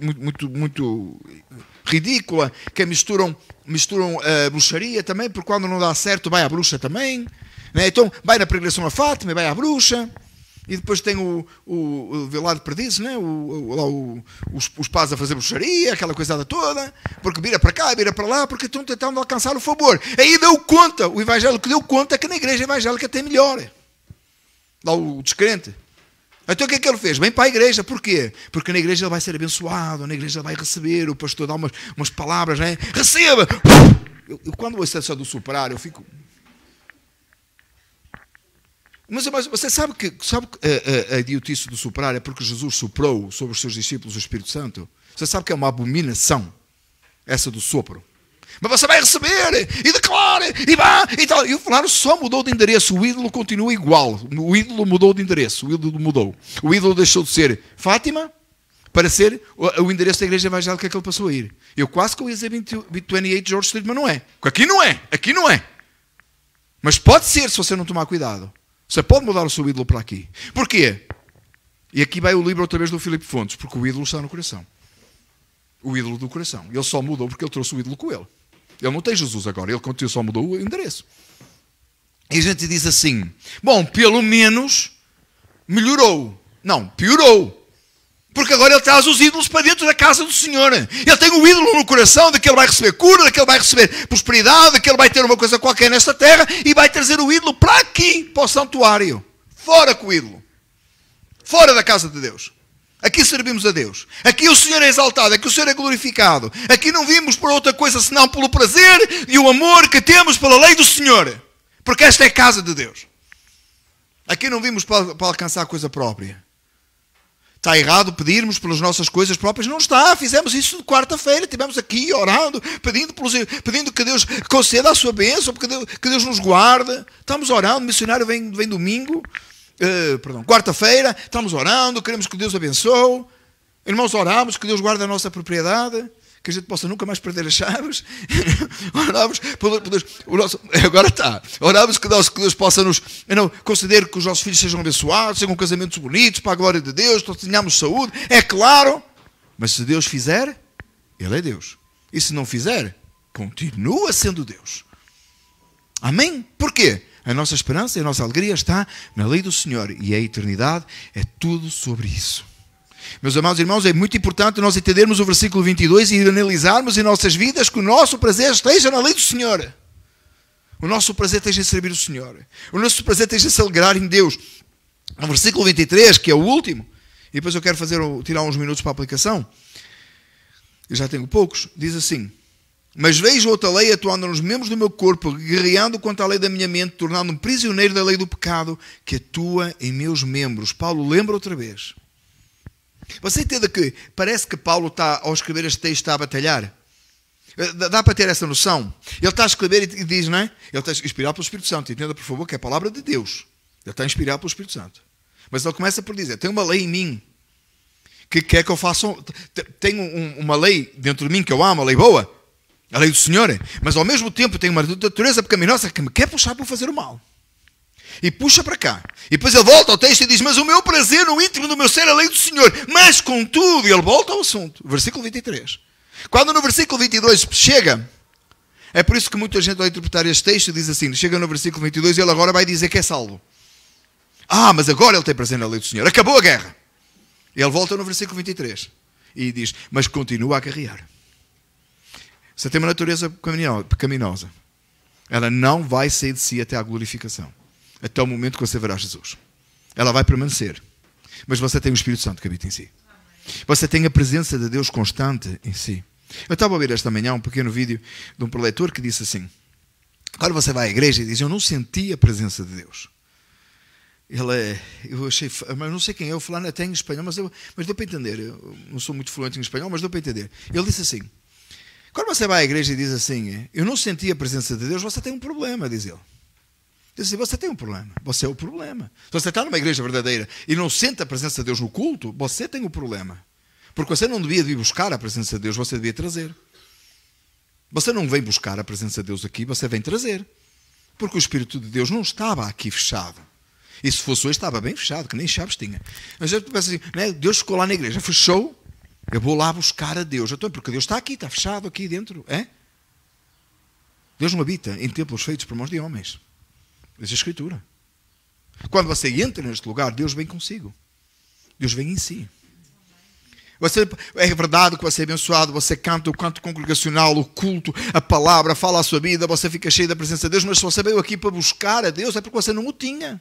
ridícula, que é misturam a bruxaria também, porque quando não dá certo vai à bruxa também, né? Então vai na peregrinação a Fátima, vai à bruxa, e depois tem o velado perdiz, né? Os pais a fazer bruxaria, aquela coisada toda, porque vira para cá, vira para lá, porque estão tentando alcançar o favor. Aí deu conta, o evangélico deu conta que na igreja evangélica tem melhor. Lá o descrente. Então o que é que ele fez? Vem para a igreja. Porquê? Porque na igreja ele vai ser abençoado, na igreja ele vai receber, o pastor dá umas palavras, né? Receba! Eu quando ouço essa do soprar, eu fico... Mas você sabe que a idiotice do soprar é porque Jesus soprou sobre os seus discípulos o Espírito Santo? Você sabe que é uma abominação essa do sopro? Mas você vai receber, e declara, e vá, e tal. E o fulano só mudou de endereço, o ídolo continua igual. O ídolo mudou de endereço, o ídolo mudou. O ídolo deixou de ser Fátima para ser o endereço da igreja evangélica que ele passou a ir. Eu quase que eu ia dizer 28 George Street, mas não é. Aqui não é. Mas pode ser, se você não tomar cuidado. Você pode mudar o seu ídolo para aqui. Porquê? E aqui vai o livro outra vez do Filipe Fontes, porque o ídolo está no coração. O ídolo do coração. Ele só mudou porque ele trouxe o ídolo com ele. Ele não tem Jesus agora, ele só mudou o endereço. E a gente diz assim, bom, pelo menos melhorou. Não, piorou. Porque agora ele traz os ídolos para dentro da casa do Senhor. Ele tem o ídolo no coração de que ele vai receber cura, de que ele vai receber prosperidade, de que ele vai ter uma coisa qualquer nesta terra e vai trazer o ídolo para aqui, para o santuário. Fora com o ídolo. Fora da casa de Deus. Aqui servimos a Deus. Aqui o Senhor é exaltado, aqui o Senhor é glorificado. Aqui não vimos por outra coisa senão pelo prazer e o amor que temos pela lei do Senhor. Porque esta é a casa de Deus. Aqui não vimos para alcançar a coisa própria. Está errado pedirmos pelas nossas coisas próprias? Não está. Fizemos isso de quarta-feira. Estivemos aqui orando, pedindo que Deus conceda a sua bênção, que Deus nos guarde. Estamos orando. O missionário vem domingo. Quarta-feira. Estamos orando. Queremos que Deus abençoe. Irmãos, oramos que Deus guarde a nossa propriedade. Que a gente possa nunca mais perder as chaves. Oramos por Deus. Agora está. Oramos que Deus possa nos conceder que os nossos filhos sejam abençoados, sejam casamentos bonitos, para a glória de Deus, que tenhamos saúde. É claro. Mas se Deus fizer, Ele é Deus. E se não fizer, continua sendo Deus. Amém? Porquê? A nossa esperança e a nossa alegria está na lei do Senhor. E a eternidade é tudo sobre isso. Meus amados irmãos, é muito importante nós entendermos o versículo 22 e analisarmos em nossas vidas que o nosso prazer esteja na lei do Senhor. O nosso prazer esteja em servir o Senhor. O nosso prazer esteja em se alegrar em Deus. No versículo 23, que é o último, e depois eu quero tirar uns minutos para a aplicação, eu já tenho poucos, diz assim: mas vejo outra lei atuando nos membros do meu corpo, guerreando contra a lei da minha mente, tornando-me prisioneiro da lei do pecado que atua em meus membros. Paulo lembra outra vez. Você entende que parece que Paulo está, ao escrever este texto, está a batalhar? Dá para ter essa noção? Ele está a escrever e diz, não é? Ele está inspirado pelo Espírito Santo. Entenda, por favor, que é a palavra de Deus. Ele está inspirado pelo Espírito Santo. Mas ele começa por dizer, tem uma lei em mim que quer que eu faça... Tenho uma lei dentro de mim que eu amo, a lei boa, a lei do Senhor. Mas ao mesmo tempo tem uma natureza pecaminosa que me quer puxar para fazer o mal. E puxa para cá. E depois ele volta ao texto e diz, mas o meu prazer no íntimo do meu ser é a lei do Senhor. Mas contudo, ele volta ao assunto. Versículo 23. Quando no versículo 22 chega, é por isso que muita gente vai interpretar este texto e diz assim, chega no versículo 22 e ele agora vai dizer que é salvo. Ah, mas agora ele tem prazer na lei do Senhor. Acabou a guerra. Ele volta no versículo 23 e diz, mas continua a guerrear. Você tem uma natureza pecaminosa. Ela não vai sair de si até a glorificação. Até o momento que você verá Jesus. Ela vai permanecer. Mas você tem o Espírito Santo que habita em si. Você tem a presença de Deus constante em si. Eu estava a ouvir esta manhã um pequeno vídeo de um preletor que disse assim, quando você vai à igreja e diz, eu não senti a presença de Deus. Eu achei, mas não sei quem é, eu falando até em espanhol, mas deu para entender. Eu não sou muito fluente em espanhol, mas deu para entender. Ele disse assim, quando você vai à igreja e diz assim, eu não senti a presença de Deus, você tem um problema, diz ele. Diz assim, você tem um problema, você é o problema. Se você está numa igreja verdadeira e não sente a presença de Deus no culto, você tem um problema. Porque você não devia vir buscar a presença de Deus, você devia trazer. Você não vem buscar a presença de Deus aqui, você vem trazer. Porque o Espírito de Deus não estava aqui fechado. E se fosse hoje, estava bem fechado, que nem chaves tinha. Mas eu penso assim, né? Deus ficou lá na igreja, fechou, eu vou lá buscar a Deus. Então, porque Deus está aqui, está fechado aqui dentro. É? Deus não habita em templos feitos por mãos de homens. Diz a Escritura. Quando você entra neste lugar, Deus vem consigo. Deus vem em si. É verdade que você é abençoado, você canta o canto congregacional, o culto, a palavra, fala a sua vida, você fica cheio da presença de Deus, mas se você veio aqui para buscar a Deus, é porque você não o tinha.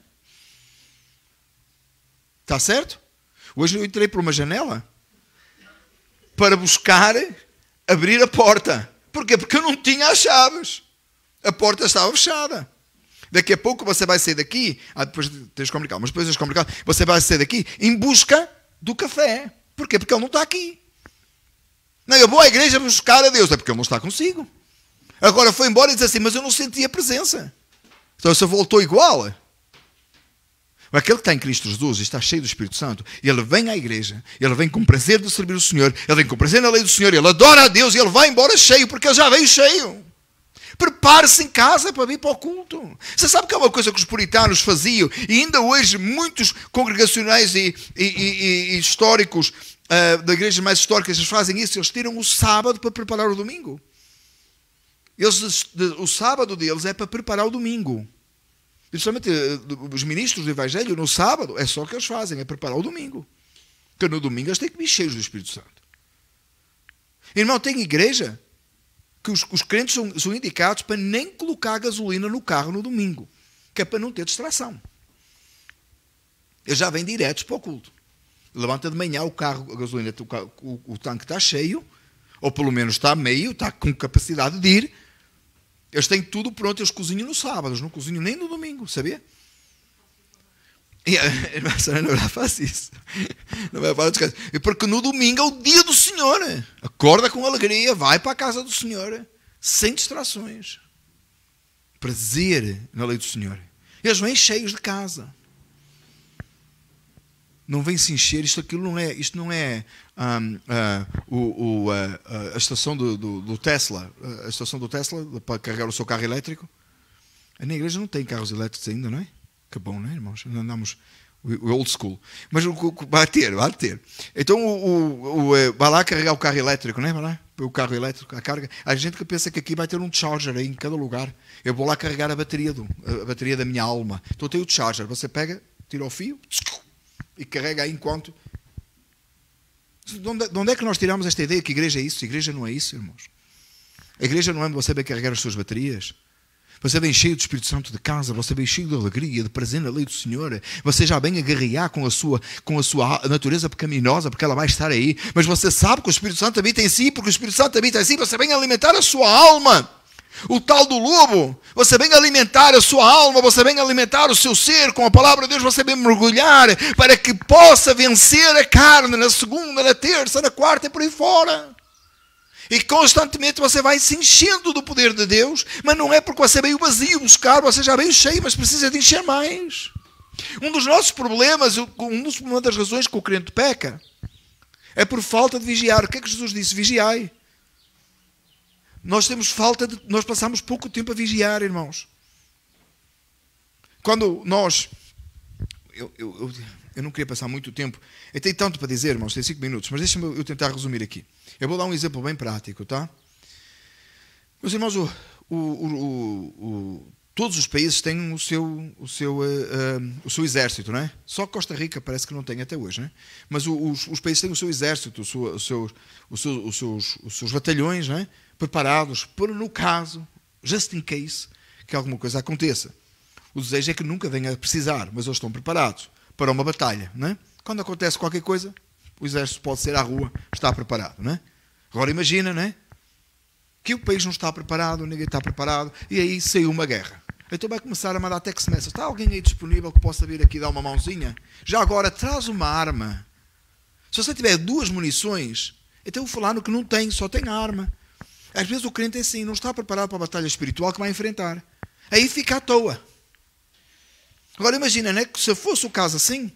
Está certo? Hoje eu entrei por uma janela para buscar abrir a porta. Porquê? Porque eu não tinha as chaves. A porta estava fechada. Daqui a pouco você vai sair daqui, depois tens complicado, mas depois tens complicado, você vai sair daqui em busca do café. Porquê? Porque ele não está aqui. Não, eu vou à igreja buscar a Deus, é porque ele não está consigo. Agora foi embora e disse assim, mas eu não senti a presença. Então você voltou igual. Aquele que está em Cristo Jesus e está cheio do Espírito Santo, ele vem à igreja, ele vem com prazer de servir o Senhor, ele vem com prazer na lei do Senhor, ele adora a Deus e ele vai embora cheio, porque ele já veio cheio. Prepare-se em casa para vir para o culto. Você sabe que é uma coisa que os puritanos faziam, e ainda hoje muitos congregacionais e históricos, de igrejas mais históricas, eles fazem isso. Eles tiram o sábado para preparar o domingo. O sábado deles é para preparar o domingo. Principalmente os ministros do Evangelho, no sábado, é só o que eles fazem, é preparar o domingo. Porque no domingo eles têm que vir cheios do Espírito Santo. Irmão, tem igreja que os crentes são indicados para nem colocar gasolina no carro no domingo, que é para não ter distração. Eles já vêm diretos para o culto. Levanta de manhã o carro, a gasolina, o tanque está cheio, ou pelo menos está meio, está com capacidade de ir. Eles têm tudo pronto, eles cozinham no sábado, eles não cozinham nem no domingo, sabia? E a irmã Sara não faz isso. Não vai para descansar. Porque no domingo é o dia do Senhor. Acorda com alegria, vai para a casa do Senhor, sem distrações. Prazer na lei do Senhor. Eles vêm cheios de casa. Não vem se encher, isto não é a estação do Tesla, a estação do Tesla para carregar o seu carro elétrico. Na igreja não tem carros elétricos ainda, não é? Que bom, não é, irmãos? Andamos o old school. Mas vai ter. Então vai lá carregar o carro elétrico, não é? Vai lá, o carro elétrico, a carga. Há gente que pensa que aqui vai ter um charger aí em cada lugar. Eu vou lá carregar a bateria da minha alma. Então tem o charger, você pega, tira o fio e carrega aí enquanto. De onde é que nós tiramos esta ideia que a igreja é isso? A igreja não é isso, irmãos. A igreja não é onde você vai carregar as suas baterias. Você vem cheio do Espírito Santo de casa, você vem cheio de alegria, de prazer na lei do Senhor. Você já vem a guerrear com a sua natureza pecaminosa, porque ela vai estar aí. Mas você sabe que o Espírito Santo habita em si, porque o Espírito Santo habita em si, você vem alimentar a sua alma. O tal do lobo, você vem alimentar a sua alma, você vem alimentar o seu ser com a palavra de Deus, você vem mergulhar para que possa vencer a carne na segunda, na terça, na quarta e por aí fora. E constantemente você vai se enchendo do poder de Deus, mas não é porque você veio vazio buscar, você já veio cheio, mas precisa de encher mais. Um dos nossos problemas, uma das razões que o crente peca, é por falta de vigiar. O que é que Jesus disse? Vigiai. Nós passamos pouco tempo a vigiar, irmãos. Quando nós... Eu não queria passar muito tempo. Eu tenho tanto para dizer, irmãos, tem 5 minutos, mas deixa-me eu tentar resumir aqui. Eu vou dar um exemplo bem prático, tá? Meus irmãos, todos os países têm o seu exército, não é? Só Costa Rica parece que não tem até hoje, não é? Mas os países têm o seu exército, os seus batalhões, não é? Preparados para, no caso, just in case, que alguma coisa aconteça. O desejo é que nunca venha a precisar, mas eles estão preparados para uma batalha, não é? Quando acontece qualquer coisa, o exército pode ser à rua, está preparado, não é? Agora imagina, não é? Que o país não está preparado, ninguém está preparado, e aí saiu uma guerra. Então vai começar a mandar text message. Está alguém aí disponível que possa vir aqui dar uma mãozinha? Já agora, traz uma arma. Se você tiver 2 munições, então o fulano que não tem, só tem a arma. Às vezes o crente é assim, não está preparado para a batalha espiritual que vai enfrentar. Aí fica à toa. Agora imagina, né, que se fosse o caso assim,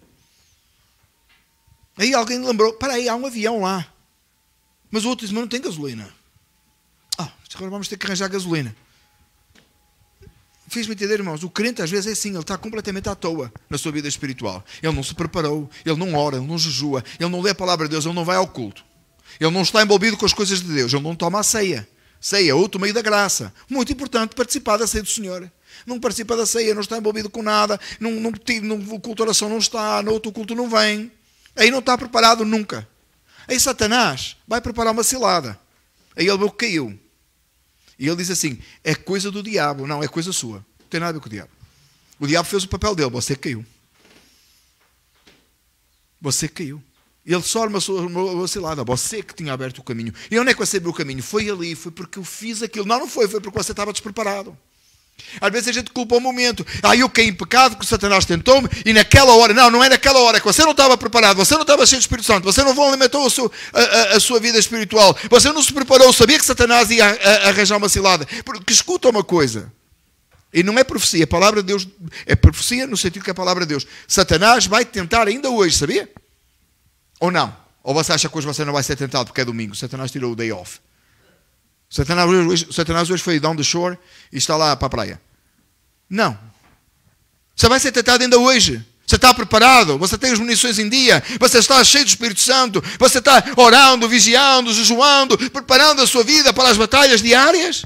aí alguém lembrou, para aí, há um avião lá. Mas o outro diz, mas não tem gasolina. Agora vamos ter que arranjar gasolina. Fiz-me entender, irmãos, o crente às vezes é assim, ele está completamente à toa na sua vida espiritual. Ele não se preparou, ele não ora, ele não jejua, ele não lê a palavra de Deus, ele não vai ao culto. Ele não está envolvido com as coisas de Deus, ele não toma a ceia. Ceia, outro meio da graça. Muito importante participar da ceia do Senhor. Não participa da ceia, não está envolvido com nada, no culto de oração não está, no outro culto não vem. Aí não está preparado nunca. Aí Satanás vai preparar uma cilada. Aí ele viu que caiu. E ele diz assim, é coisa do diabo. Não, é coisa sua. Não tem nada a ver com o diabo. O diabo fez o papel dele, você caiu. Você caiu. Ele só uma cilada, você que tinha aberto o caminho. E onde é que você abriu o caminho? Foi ali, foi porque eu fiz aquilo. Não foi porque você estava despreparado. Às vezes a gente culpa o momento. Eu caí em pecado, que o Satanás tentou-me, e naquela hora, não é naquela hora, que você não estava preparado, você não estava cheio de Espírito Santo, você não alimentou a sua vida espiritual, você não se preparou, sabia que Satanás ia arranjar uma cilada. Porque escuta uma coisa, e não é profecia, a palavra de Deus é profecia no sentido que é a palavra de Deus. Satanás vai tentar ainda hoje, sabia? Ou não? Ou você acha que hoje você não vai ser tentado porque é domingo? Satanás tirou o day off. Satanás hoje foi down the shore e está lá para a praia. Não. Você vai ser tentado ainda hoje. Você está preparado, você tem as munições em dia, você está cheio do Espírito Santo, você está orando, vigiando, jejuando, preparando a sua vida para as batalhas diárias.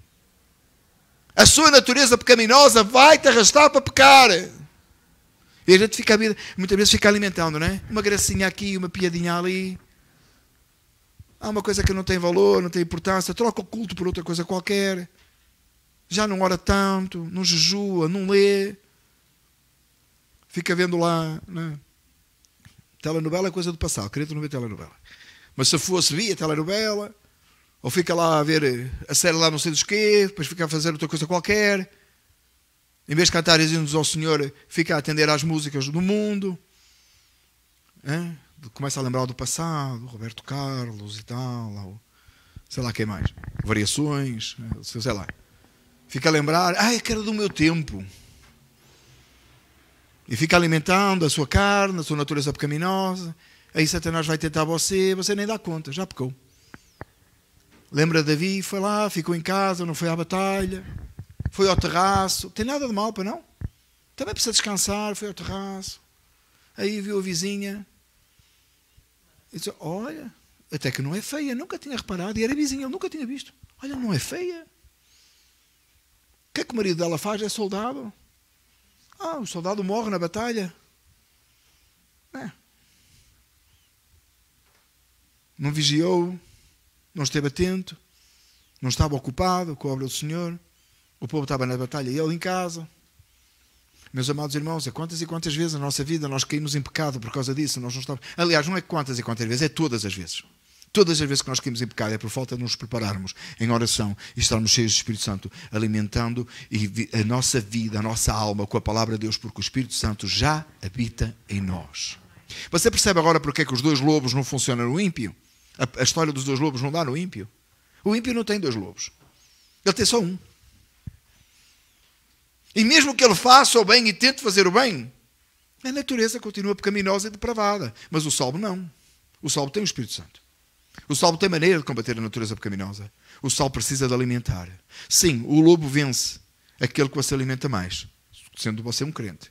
A sua natureza pecaminosa vai te arrastar para pecar. E a gente fica, muitas vezes fica alimentando, não é? Uma gracinha aqui, uma piadinha ali. Há uma coisa que não tem valor, não tem importância, troca o culto por outra coisa qualquer. Já não ora tanto, não jejua, não lê. Fica vendo lá, né? Telenovela é coisa do passado, queria não ver telenovela. Mas se fosse, via telenovela, ou fica lá a ver a série lá não sei dos quê, depois fica a fazer outra coisa qualquer. Em vez de cantar e dizer ao Senhor, fica a atender às músicas do mundo. Começa a lembrar do passado, Roberto Carlos e tal, sei lá quem mais. Variações, sei lá. Fica a lembrar, que era do meu tempo. E fica alimentando a sua carne, a sua natureza pecaminosa. Aí Satanás vai tentar você nem dá conta, já pecou. Lembra Davi, foi lá, ficou em casa, não foi à batalha, foi ao terraço. Tem nada de mal, para não? Também precisa descansar, foi ao terraço. Aí viu a vizinha. E disse, olha, até que não é feia, nunca tinha reparado. E era vizinha, ele nunca tinha visto. Olha, não é feia. O que é que o marido dela faz? É soldado. O soldado morre na batalha. Não vigiou, não esteve atento, não estava ocupado com a obra do Senhor. O povo estava na batalha e ele em casa. Meus amados irmãos, quantas e quantas vezes na nossa vida nós caímos em pecado por causa disso. Nós não estamos... Aliás, não é quantas e quantas vezes, é todas as vezes. Todas as vezes que nós caímos em pecado é por falta de nos prepararmos em oração e estarmos cheios do Espírito Santo, alimentando a nossa vida, a nossa alma com a palavra de Deus, porque o Espírito Santo já habita em nós. Você percebe agora porque é que os dois lobos não funcionam no ímpio? A história dos dois lobos não dá no ímpio? O ímpio não tem dois lobos. Ele tem só um. E mesmo que ele faça o bem e tente fazer o bem, a natureza continua pecaminosa e depravada. Mas o salvo não. O salvo tem o Espírito Santo. O salvo tem maneira de combater a natureza pecaminosa. O salvo precisa de alimentar. Sim, o lobo vence aquele que você alimenta mais, sendo você um crente.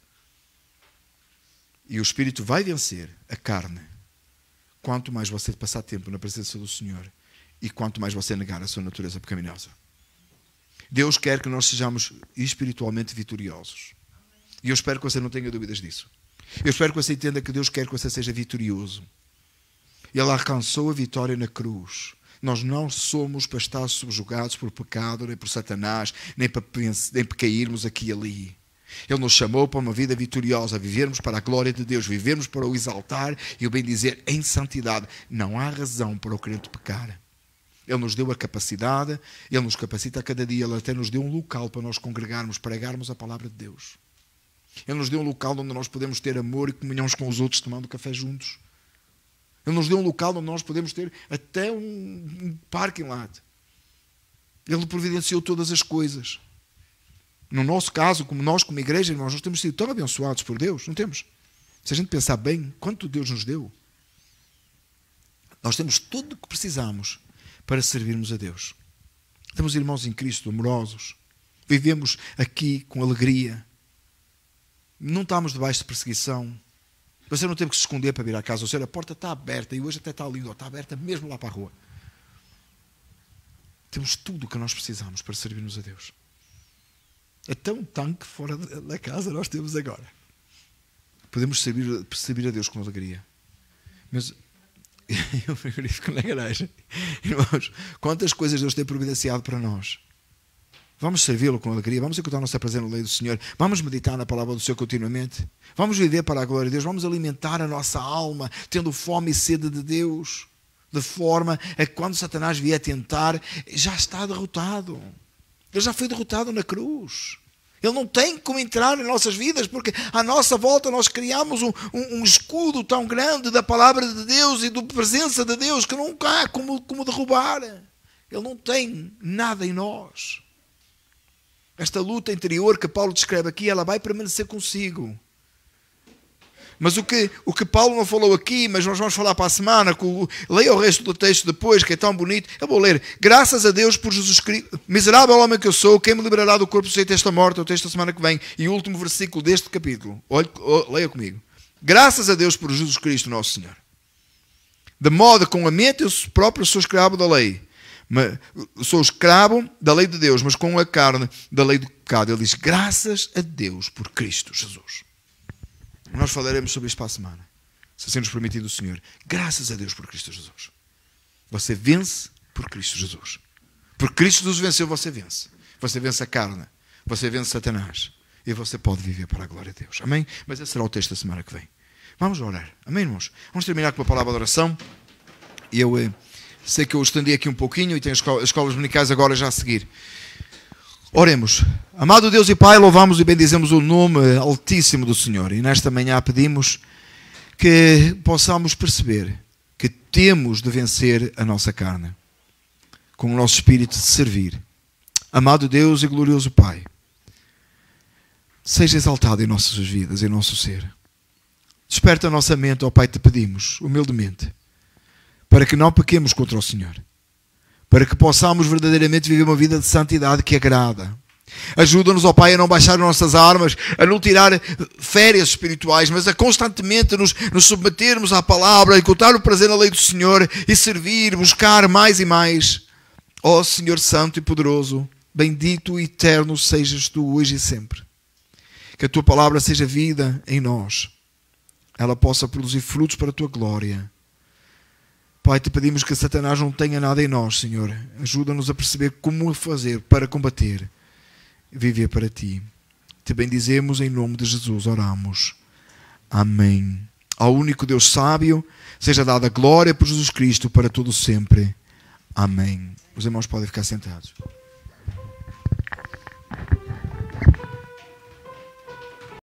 E o Espírito vai vencer a carne quanto mais você passar tempo na presença do Senhor e quanto mais você negar a sua natureza pecaminosa. Deus quer que nós sejamos espiritualmente vitoriosos. E eu espero que você não tenha dúvidas disso. Eu espero que você entenda que Deus quer que você seja vitorioso. Ele alcançou a vitória na cruz. Nós não somos para estar subjugados por pecado, nem por Satanás, nem para cairmos aqui e ali. Ele nos chamou para uma vida vitoriosa, vivermos para a glória de Deus, vivermos para o exaltar e o bendizer em santidade. Não há razão para o crente pecar. Ele nos deu a capacidade, Ele nos capacita a cada dia, Ele até nos deu um local para nós congregarmos, pregarmos a palavra de Deus. Ele nos deu um local onde nós podemos ter amor e comunhão uns com os outros, tomando café juntos. Ele nos deu um local onde nós podemos ter até um parking lot. Ele providenciou todas as coisas. No nosso caso, como nós como igreja, nós temos sido tão abençoados por Deus, não temos? Se a gente pensar bem, quanto Deus nos deu, nós temos tudo o que precisamos para servirmos a Deus. Temos irmãos em Cristo amorosos, vivemos aqui com alegria, não estamos debaixo de perseguição. Você não teve que se esconder para vir à casa. Ou seja, a porta está aberta e hoje até está lindo, está aberta mesmo lá para a rua. Temos tudo o que nós precisamos para servirmos a Deus. Até um tanque fora da casa nós temos agora. Podemos servir a Deus com alegria. Mas eu frigorífico na garagem. Irmãos, quantas coisas Deus tem providenciado para nós. Vamos servi-lo com alegria, vamos encontrar a nossa presença na lei do Senhor, vamos meditar na palavra do Senhor continuamente, vamos viver para a glória de Deus, vamos alimentar a nossa alma, tendo fome e sede de Deus, de forma a que quando Satanás vier tentar, já está derrotado. Ele já foi derrotado na cruz. Ele não tem como entrar em nossas vidas, porque à nossa volta nós criamos um escudo tão grande da palavra de Deus e da presença de Deus que não há como derrubar. Ele não tem nada em nós. Esta luta interior que Paulo descreve aqui, ela vai permanecer consigo. Mas o que Paulo não falou aqui, mas nós vamos falar para a semana, leia o resto do texto depois, que é tão bonito. Eu vou ler. Graças a Deus por Jesus Cristo. Miserável homem que eu sou, quem me liberará do corpo sujeito a esta morte? É o texto da semana que vem. E o último versículo deste capítulo. Leia comigo. Graças a Deus por Jesus Cristo, nosso Senhor. De modo que com a mente eu próprio sou escravo da lei. Sou escravo da lei de Deus, mas com a carne da lei do pecado. Ele diz, graças a Deus por Cristo Jesus. Nós falaremos sobre isto para a semana, se assim nos permitir o Senhor. Graças a Deus por Cristo Jesus. Você vence por Cristo Jesus. Por Cristo Jesus venceu, você vence. Você vence a carne, você vence Satanás. E você pode viver para a glória de Deus. Amém? Mas esse será o texto da semana que vem. Vamos orar. Amém, irmãos? Vamos terminar com a palavra de oração. E eu sei que eu estendi aqui um pouquinho e tenho as escolas dominicais agora já a seguir. Oremos. Amado Deus e Pai, louvamos e bendizemos o nome altíssimo do Senhor. E nesta manhã pedimos que possamos perceber que temos de vencer a nossa carne com o nosso espírito de servir. Amado Deus e glorioso Pai, seja exaltado em nossas vidas, em nosso ser. Desperta a nossa mente, ó Pai, te pedimos, humildemente, para que não pequemos contra o Senhor. Para que possamos verdadeiramente viver uma vida de santidade que agrada. Ajuda-nos, ó Pai, a não baixar as nossas armas, a não tirar férias espirituais, mas a constantemente nos submetermos à palavra, a encontrar o prazer na lei do Senhor e servir, buscar mais e mais. Ó Senhor Santo e Poderoso, bendito e eterno sejas Tu hoje e sempre. Que a Tua palavra seja vida em nós. Ela possa produzir frutos para a Tua glória. Pai, te pedimos que Satanás não tenha nada em nós, Senhor. Ajuda-nos a perceber como fazer para combater e viver para Ti. Te bendizemos em nome de Jesus, oramos. Amém. Ao único Deus sábio, seja dada glória por Jesus Cristo para todo sempre. Amém. Os irmãos podem ficar sentados.